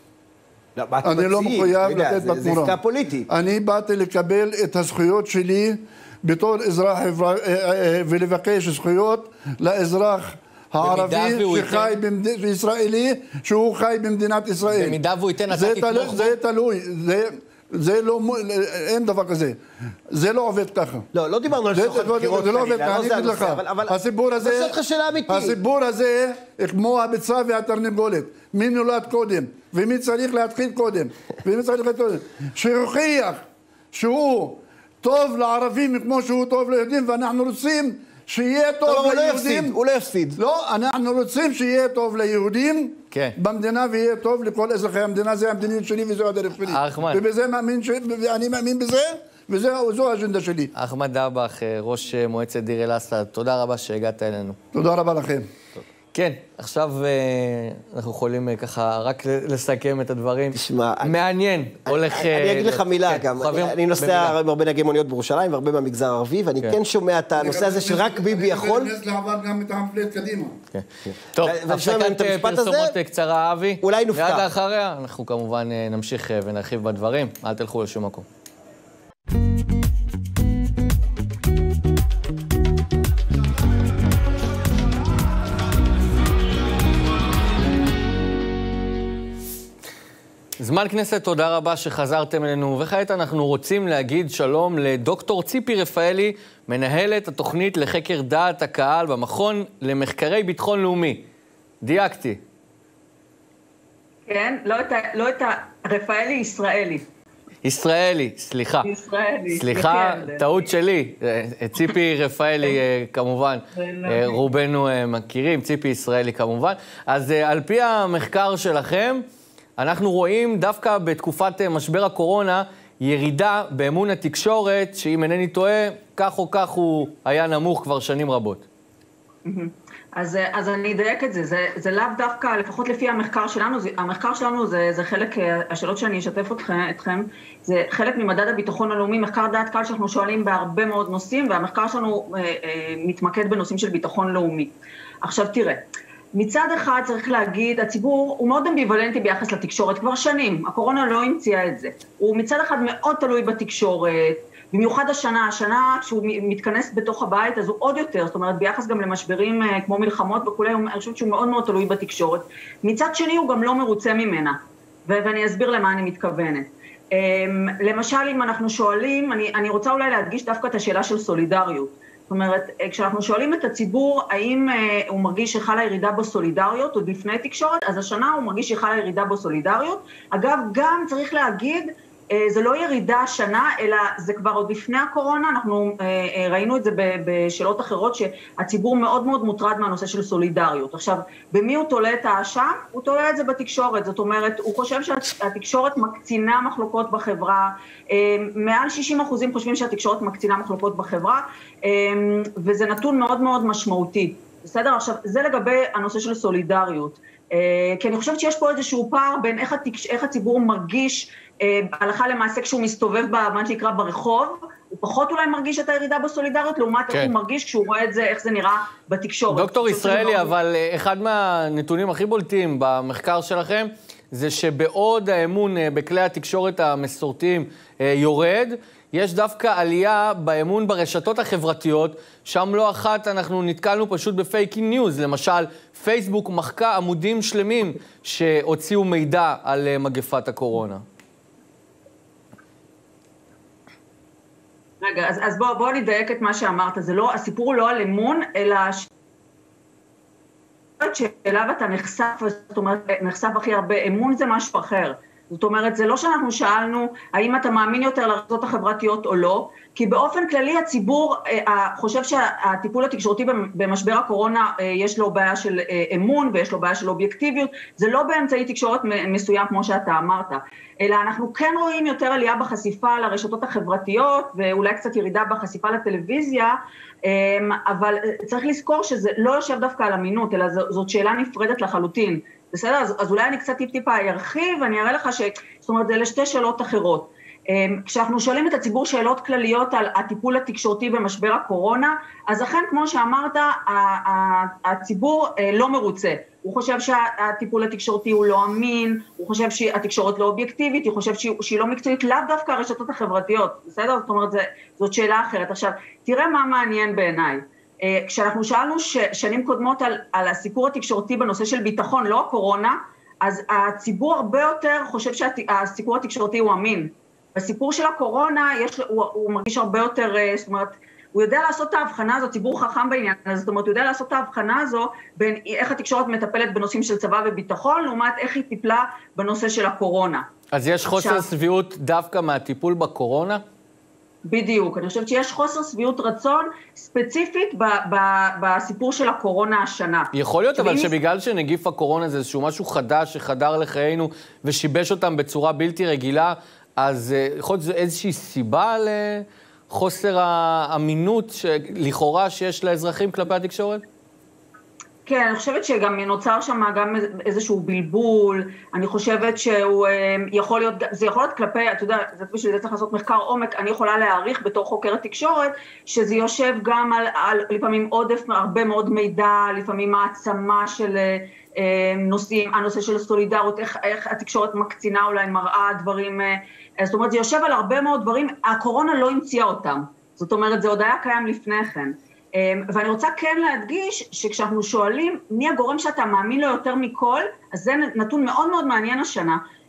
לא,
אני לא מחויב לתת בתמורה.
זה עסקה פוליטית.
אני באתי לקבל את הזכויות שלי בתור אזרח ולבקש זכויות לאזרח הערבי שחי בישראלי, שהוא חי במדינת ישראל.
במידה והוא ייתן, אתה תתמוך בו?
זה תלוי, זה לא, אין דבר כזה. זה לא עובד ככה.
לא, לא דיברנו על שוחד בחירות.
זה לא עובד ככה, אני אגיד לך. הסיפור הזה, הסיפור הזה, כמו הביצה והתרנגולת. מי נולד קודם, ומי צריך להתחיל קודם, ומי צריך להתחיל קודם. שיוכיח שהוא טוב לערבים כמו שהוא טוב ליהודים, ואנחנו רוצים שיהיה טוב ליהודים.
הוא לא יפסיד.
לא, אנחנו רוצים שיהיה טוב ליהודים במדינה, ויהיה טוב לכל אזרחי המדינה. זה המדיניות שלי וזו הדרך שלי. ובזה מאמין, ואני מאמין בזה, וזו האג'נדה שלי.
אחמד דבח, ראש מועצת דיר אל-אסד, תודה רבה שהגעת אלינו.
תודה רבה לכם.
כן, עכשיו אנחנו יכולים ככה רק לסכם את הדברים.
תשמע,
מעניין, הולך...
אני אגיד לך מילה גם. אני נוסע עם הרבה נהגי מוניות בירושלים והרבה מהמגזר הערבי, ואני כן שומע את הנושא הזה שרק ביבי יכול...
אני נכנס לעבר גם את המפלט קדימה.
טוב, הפסקת פרסומות קצרה, אבי.
אולי נופתע.
מיד לאחריה, אנחנו כמובן נמשיך ונרחיב בדברים. אל תלכו לשום מקום. זמן כנסת, תודה רבה שחזרתם אלינו, וכעת אנחנו רוצים להגיד שלום לדוקטור ציפי רפאלי, מנהלת התוכנית לחקר דעת הקהל במכון למחקרי ביטחון לאומי. דייקתי.
כן, לא את, ה, לא את הרפאלי, ישראלי.
ישראלי, סליחה.
ישראלי.
סליחה, טעות שלי. ציפי רפאלי, כמובן, רובנו מכירים, ציפי ישראלי כמובן. אז על פי המחקר שלכם, אנחנו רואים דווקא בתקופת משבר הקורונה ירידה באמון התקשורת, שאם אינני טועה, כך או כך הוא היה נמוך כבר שנים רבות.
אז, אז אני אדייק את זה, זה, זה לאו דווקא, לפחות לפי המחקר שלנו, זה, המחקר שלנו זה, זה חלק, השאלות שאני אשתף אתכם, אתכם, זה חלק ממדד הביטחון הלאומי, מחקר דעת קהל שאנחנו שואלים בהרבה מאוד נושאים, והמחקר שלנו אה, אה, מתמקד בנושאים של ביטחון לאומי. עכשיו תראה, מצד אחד צריך להגיד, הציבור הוא מאוד אמביוולנטי ביחס לתקשורת כבר שנים, הקורונה לא המציאה את זה, הוא מצד אחד מאוד תלוי בתקשורת, במיוחד השנה, השנה כשהוא מתכנס בתוך הבית, אז הוא עוד יותר, זאת אומרת, ביחס גם למשברים כמו מלחמות וכולי, אני חושבת שהוא מאוד מאוד תלוי בתקשורת. מצד שני, הוא גם לא מרוצה ממנה, ואני אסביר למה אני מתכוונת. למשל, אם אנחנו שואלים, אני, אני רוצה אולי להדגיש דווקא את השאלה של סולידריות. זאת אומרת, כשאנחנו שואלים את הציבור, האם הוא מרגיש שחלה ירידה בסולידריות, עוד לפני תקשורת, אז השנה הוא מרגיש שחלה ירידה בסולידריות. אגב, גם צריך להגיד, זה לא ירידה השנה, אלא זה כבר עוד לפני הקורונה, אנחנו ראינו את זה בשאלות אחרות, שהציבור מאוד מאוד מוטרד מהנושא של סולידריות. עכשיו, במי הוא תולה את האשם? הוא תולה את זה בתקשורת, זאת אומרת, הוא חושב שהתקשורת מקצינה מחלוקות בחברה, מעל שישים אחוזים חושבים שהתקשורת מקצינה מחלוקות בחברה, וזה נתון מאוד מאוד משמעותי. בסדר? עכשיו, זה לגבי הנושא של סולידריות. כי אני חושבת שיש פה איזשהו פער בין איך, התקש... איך הציבור מרגיש הלכה למעשה כשהוא מסתובב במה שנקרא ברחוב, הוא פחות אולי מרגיש את הירידה בסולידריות, לעומת איך הוא מרגיש כשהוא רואה את זה, איך זה נראה בתקשורת.
דוקטור ישראלי, אבל אחד מהנתונים הכי בולטים במחקר שלכם, זה שבעוד האמון בכלי התקשורת המסורתיים יורד, יש דווקא עלייה באמון ברשתות החברתיות, שם לא אחת אנחנו נתקלנו פשוט בפייק ניוז, למשל פייסבוק מחקה עמודים שלמים שהוציאו מידע על מגפת הקורונה.
רגע, אז, אז בוא, בוא נדייק את מה שאמרת, זה לא, הסיפור הוא לא על אמון, אלא שאליו אתה נחשף, זאת אומרת, נחשף הכי הרבה, אמון זה משהו אחר. זאת אומרת, זה לא שאנחנו שאלנו האם אתה מאמין יותר לרשתות החברתיות או לא, כי באופן כללי הציבור חושב שהטיפול התקשורתי במשבר הקורונה יש לו בעיה של אמון ויש לו בעיה של אובייקטיביות, זה לא באמצעי תקשורת מסוים כמו שאתה אמרת, אלא אנחנו כן רואים יותר עלייה בחשיפה לרשתות החברתיות ואולי קצת ירידה בחשיפה לטלוויזיה, אבל צריך לזכור שזה לא יושב דווקא על אמינות, אלא זאת שאלה נפרדת לחלוטין. בסדר? אז, אז אולי אני קצת טיפ-טיפה ארחיב, ואני אראה לך ש... זאת אומרת, זה לשתי שאלות אחרות. כשאנחנו שואלים את הציבור שאלות כלליות על הטיפול התקשורתי במשבר הקורונה, אז אכן, כמו שאמרת, הציבור לא מרוצה. הוא חושב שהטיפול התקשורתי הוא לא אמין, הוא חושב שהתקשורת לא אובייקטיבית, הוא חושב שהיא לא מקצועית, לאו דווקא הרשתות החברתיות. בסדר? זאת אומרת, זאת שאלה אחרת. עכשיו, תראה מה מעניין בעיניי. כשאנחנו שאלנו שנים קודמות על, על הסיפור התקשורתי בנושא של ביטחון, לא הקורונה, אז הציבור הרבה יותר חושב שהסיפור התקשורתי הוא אמין. בסיפור של הקורונה יש, הוא, הוא מרגיש הרבה יותר, זאת אומרת, הוא יודע לעשות את ההבחנה הזו, ציבור חכם בעניין הזה, זאת אומרת, הוא יודע לעשות את ההבחנה הזו בין איך התקשורת מטפלת בנושאים של צבא וביטחון, לעומת איך היא טיפלה בנושא של הקורונה.
אז יש חוסר סביעות דווקא מהטיפול בקורונה?
בדיוק, אני חושבת שיש חוסר שביעות רצון ספציפית ב- ב- בסיפור של הקורונה השנה.
יכול להיות אבל שבגלל שנגיף הקורונה זה איזשהו משהו חדש שחדר לחיינו ושיבש אותם בצורה בלתי רגילה, אז יכול להיות איזושהי סיבה לחוסר האמינות שלכאורה שיש לאזרחים כלפי התקשורת?
כן, אני חושבת שגם נוצר שם גם איזשהו בלבול, אני חושבת שהוא יכול להיות, זה יכול להיות כלפי, אתה יודע, זה בשביל זה צריך לעשות מחקר עומק, אני יכולה להעריך בתור חוקרת תקשורת, שזה יושב גם על, על לפעמים עודף, הרבה מאוד מידע, לפעמים העצמה של נושאים, הנושא של סולידריות, איך, איך התקשורת מקצינה אולי מראה דברים, זאת אומרת, זה יושב על הרבה מאוד דברים, הקורונה לא המציאה אותם, זאת אומרת, זה עוד היה קיים לפני כן. ואני רוצה כן להדגיש שכשאנחנו שואלים מי הגורם שאתה מאמין לו יותר מכל, אז זה נתון מאוד מאוד מעניין השנה,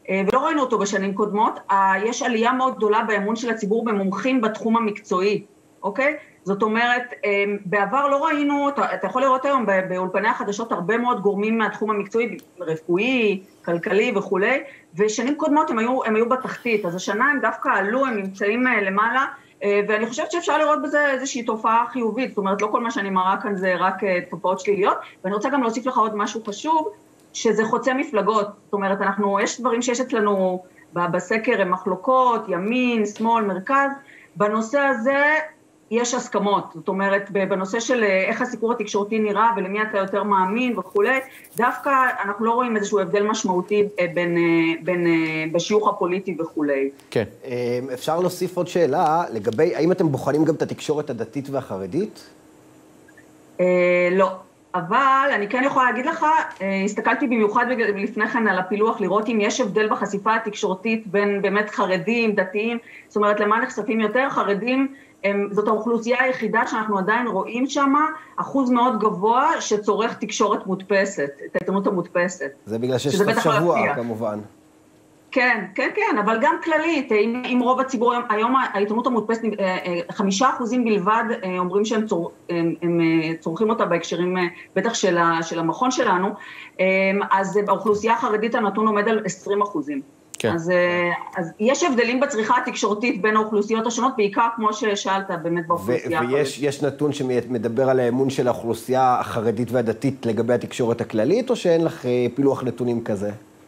ולא ראינו אותו בשנים קודמות, יש עלייה מאוד גדולה באמון של הציבור במומחים בתחום המקצועי, אוקיי? זאת אומרת, בעבר לא ראינו, אתה, אתה יכול לראות היום באולפני החדשות הרבה מאוד גורמים מהתחום המקצועי, רפואי, כלכלי וכולי, ושנים קודמות הם היו, הם היו בתחתית, אז השנה הם דווקא עלו, הם נמצאים למעלה, ואני חושבת שאפשר לראות בזה איזושהי תופעה חיובית, זאת אומרת, לא כל מה שאני מראה כאן זה רק תופעות שליליות, ואני רוצה גם להוסיף לך עוד משהו חשוב, שזה חוצה מפלגות, זאת אומרת, אנחנו, יש דברים שיש אצלנו בסקר, הם מחלוקות, ימין, שמאל, מרכז, בנושא הזה יש הסכמות, זאת אומרת, בנושא של איך הסיקור התקשורתי נראה ולמי אתה יותר מאמין וכולי, דווקא אנחנו לא רואים איזשהו הבדל משמעותי בין, בין, בשיוך הפוליטי וכולי.
כן. אפשר להוסיף עוד שאלה לגבי, האם אתם בוחנים גם את התקשורת הדתית והחרדית?
לא. אבל אני כן יכולה להגיד לך, הסתכלתי במיוחד לפני כן על הפילוח, לראות אם יש הבדל בחשיפה התקשורתית בין באמת חרדים, דתיים, זאת אומרת, למה נחשפים יותר חרדים, זאת האוכלוסייה היחידה שאנחנו עדיין רואים שם, אחוז מאוד גבוה שצורך תקשורת מודפסת, את העיתונות המודפסת.
זה בגלל שיש סוף שבוע, כמובן.
כן, כן, כן, אבל גם כללית, אם, אם רוב הציבור, היום העיתונות המודפסת, חמישה אחוזים בלבד אומרים שהם צור, הם, הם צורכים אותה בהקשרים, בטח של, ה, של המכון שלנו, אז האוכלוסייה החרדית הנתון עומד על עשרים אחוזים. כן. אז, אז יש הבדלים בצריכה התקשורתית בין האוכלוסיות השונות, בעיקר כמו ששאלת באמת באוכלוסייה החרדית.
ויש יש נתון שמדבר על האמון של האוכלוסייה החרדית והדתית לגבי התקשורת הכללית, או שאין לך פילוח נתונים כזה?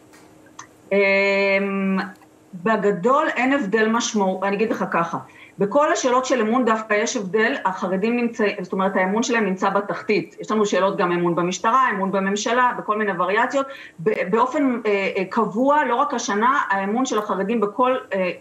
בגדול אין הבדל משמעות, אני אגיד לך ככה, בכל השאלות של אמון דווקא יש הבדל, החרדים נמצא, זאת אומרת האמון שלהם נמצא בתחתית, יש לנו שאלות גם אמון במשטרה, אמון בממשלה, בכל מיני וריאציות, באופן קבוע, לא רק השנה, האמון של החרדים בכל,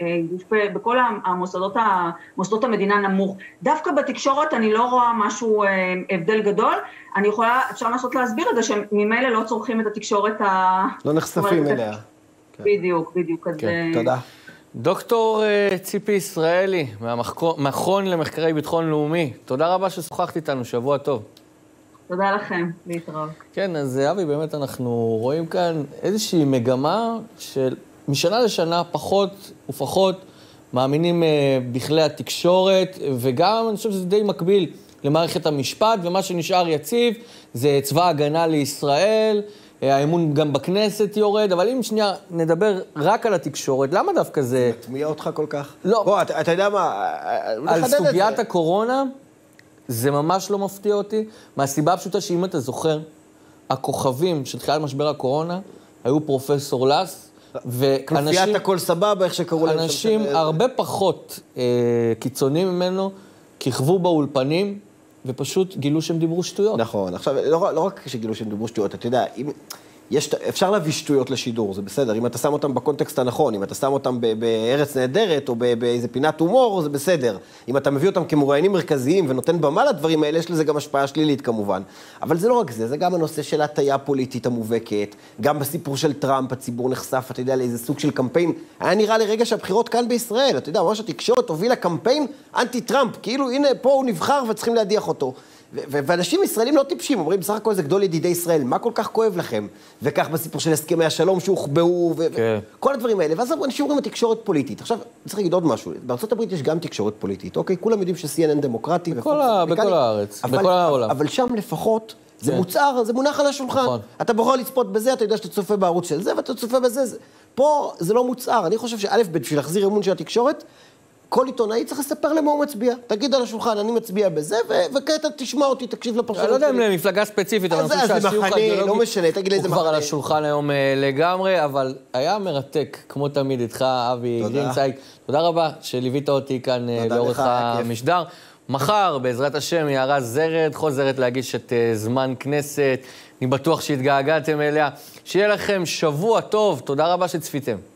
בכל המוסדות, מוסדות המדינה נמוך, דווקא בתקשורת אני לא רואה משהו הבדל גדול, אני יכולה, אפשר לנסות להסביר את זה, שממילא לא צורכים את התקשורת ה...
לא נחשפים אליה.
בדיוק, בדיוק.
תודה.
דוקטור ציפי ישראלי, מהמכון למחקרי ביטחון לאומי, תודה רבה ששוחחת איתנו, שבוע טוב.
תודה לכם, להתראות.
כן, אז אבי, באמת אנחנו רואים כאן איזושהי מגמה של משנה לשנה פחות ופחות מאמינים בכלי התקשורת, וגם אני חושב שזה די מקביל למערכת המשפט, ומה שנשאר יציב זה צבא הגנה לישראל, האמון גם בכנסת יורד, אבל אם שנייה נדבר רק על התקשורת, למה דווקא זה...
מטמיע אותך כל כך?
לא.
בוא, אתה, אתה יודע מה...
על סוגיית הקורונה, זה ממש לא מפתיע אותי, מהסיבה הפשוטה שאם אתה זוכר, הכוכבים של תחילת משבר הקורונה, היו פרופסור לס,
ואנשים... כנופיית הכל סבבה, איך שקראו להם...
אנשים הרבה פחות אה, קיצוניים ממנו, כיכבו באולפנים, ופשוט גילו שהם דיברו שטויות.
נכון. עכשיו, לא, לא רק שגילו שהם דיברו שטויות, אתה יודע, אם, יש, אפשר להביא שטויות לשידור, זה בסדר. אם אתה שם אותם בקונטקסט הנכון, אם אתה שם אותם בארץ נהדרת, או באיזה פינת הומור, זה בסדר. אם אתה מביא אותם כמוראיינים מרכזיים ונותן במה לדברים האלה, יש לזה גם השפעה שלילית כמובן. אבל זה לא רק זה, זה גם הנושא של הטיה פוליטית המובהקת, גם בסיפור של טראמפ, הציבור נחשף, אתה יודע, לאיזה סוג של קמפיין. היה נראה לרגע שהבחירות כאן בישראל, אתה יודע, ממש התקשורת הובילה קמפיין אנטי טראמפ, כאילו הנה פה הוא נבחר וצריכים להדיח אותו. ואנשים ישראלים לא טיפשים, אומרים, בסך הכל זה גדול ידידי ישראל, מה כל כך כואב לכם? וכך בסיפור של הסכמי השלום שהוחבאו, וכל הדברים האלה. ואז אנשים אומרים, התקשורת פוליטית. עכשיו, צריך להגיד עוד משהו, בארצות הברית יש גם תקשורת פוליטית, אוקיי? כולם יודעים ש-סי אן אן דמוקרטי.
בכל הארץ, בכל העולם.
אבל שם לפחות, זה מוצר, זה מונח על השולחן. אתה בוחר לצפות בזה, אתה יודע שאתה צופה בערוץ של זה, ואתה צופה בזה. פה זה לא מוצר. אני חושב שא' בשביל להחזיר אמון של התקשורת, כל עיתונאי צריך לספר למה הוא מצביע. תגיד על השולחן, אני מצביע בזה, וכעת תשמע אותי, תקשיב לפרשנות שלי.
אני לא יודע אם למפלגה ספציפית, אבל אני חושב שהשיוך האידיאולוגי הוא כבר על השולחן היום לגמרי, אבל היה מרתק, כמו תמיד איתך, אבי גרינצייג. תודה רבה שליווית אותי כאן לאורך המשדר. מחר, בעזרת השם, יערה זרד, חוזרת להגיש את זמן כנסת. אני בטוח שהתגעגעתם אליה. שיהיה לכם שבוע טוב. תודה רבה שצפיתם.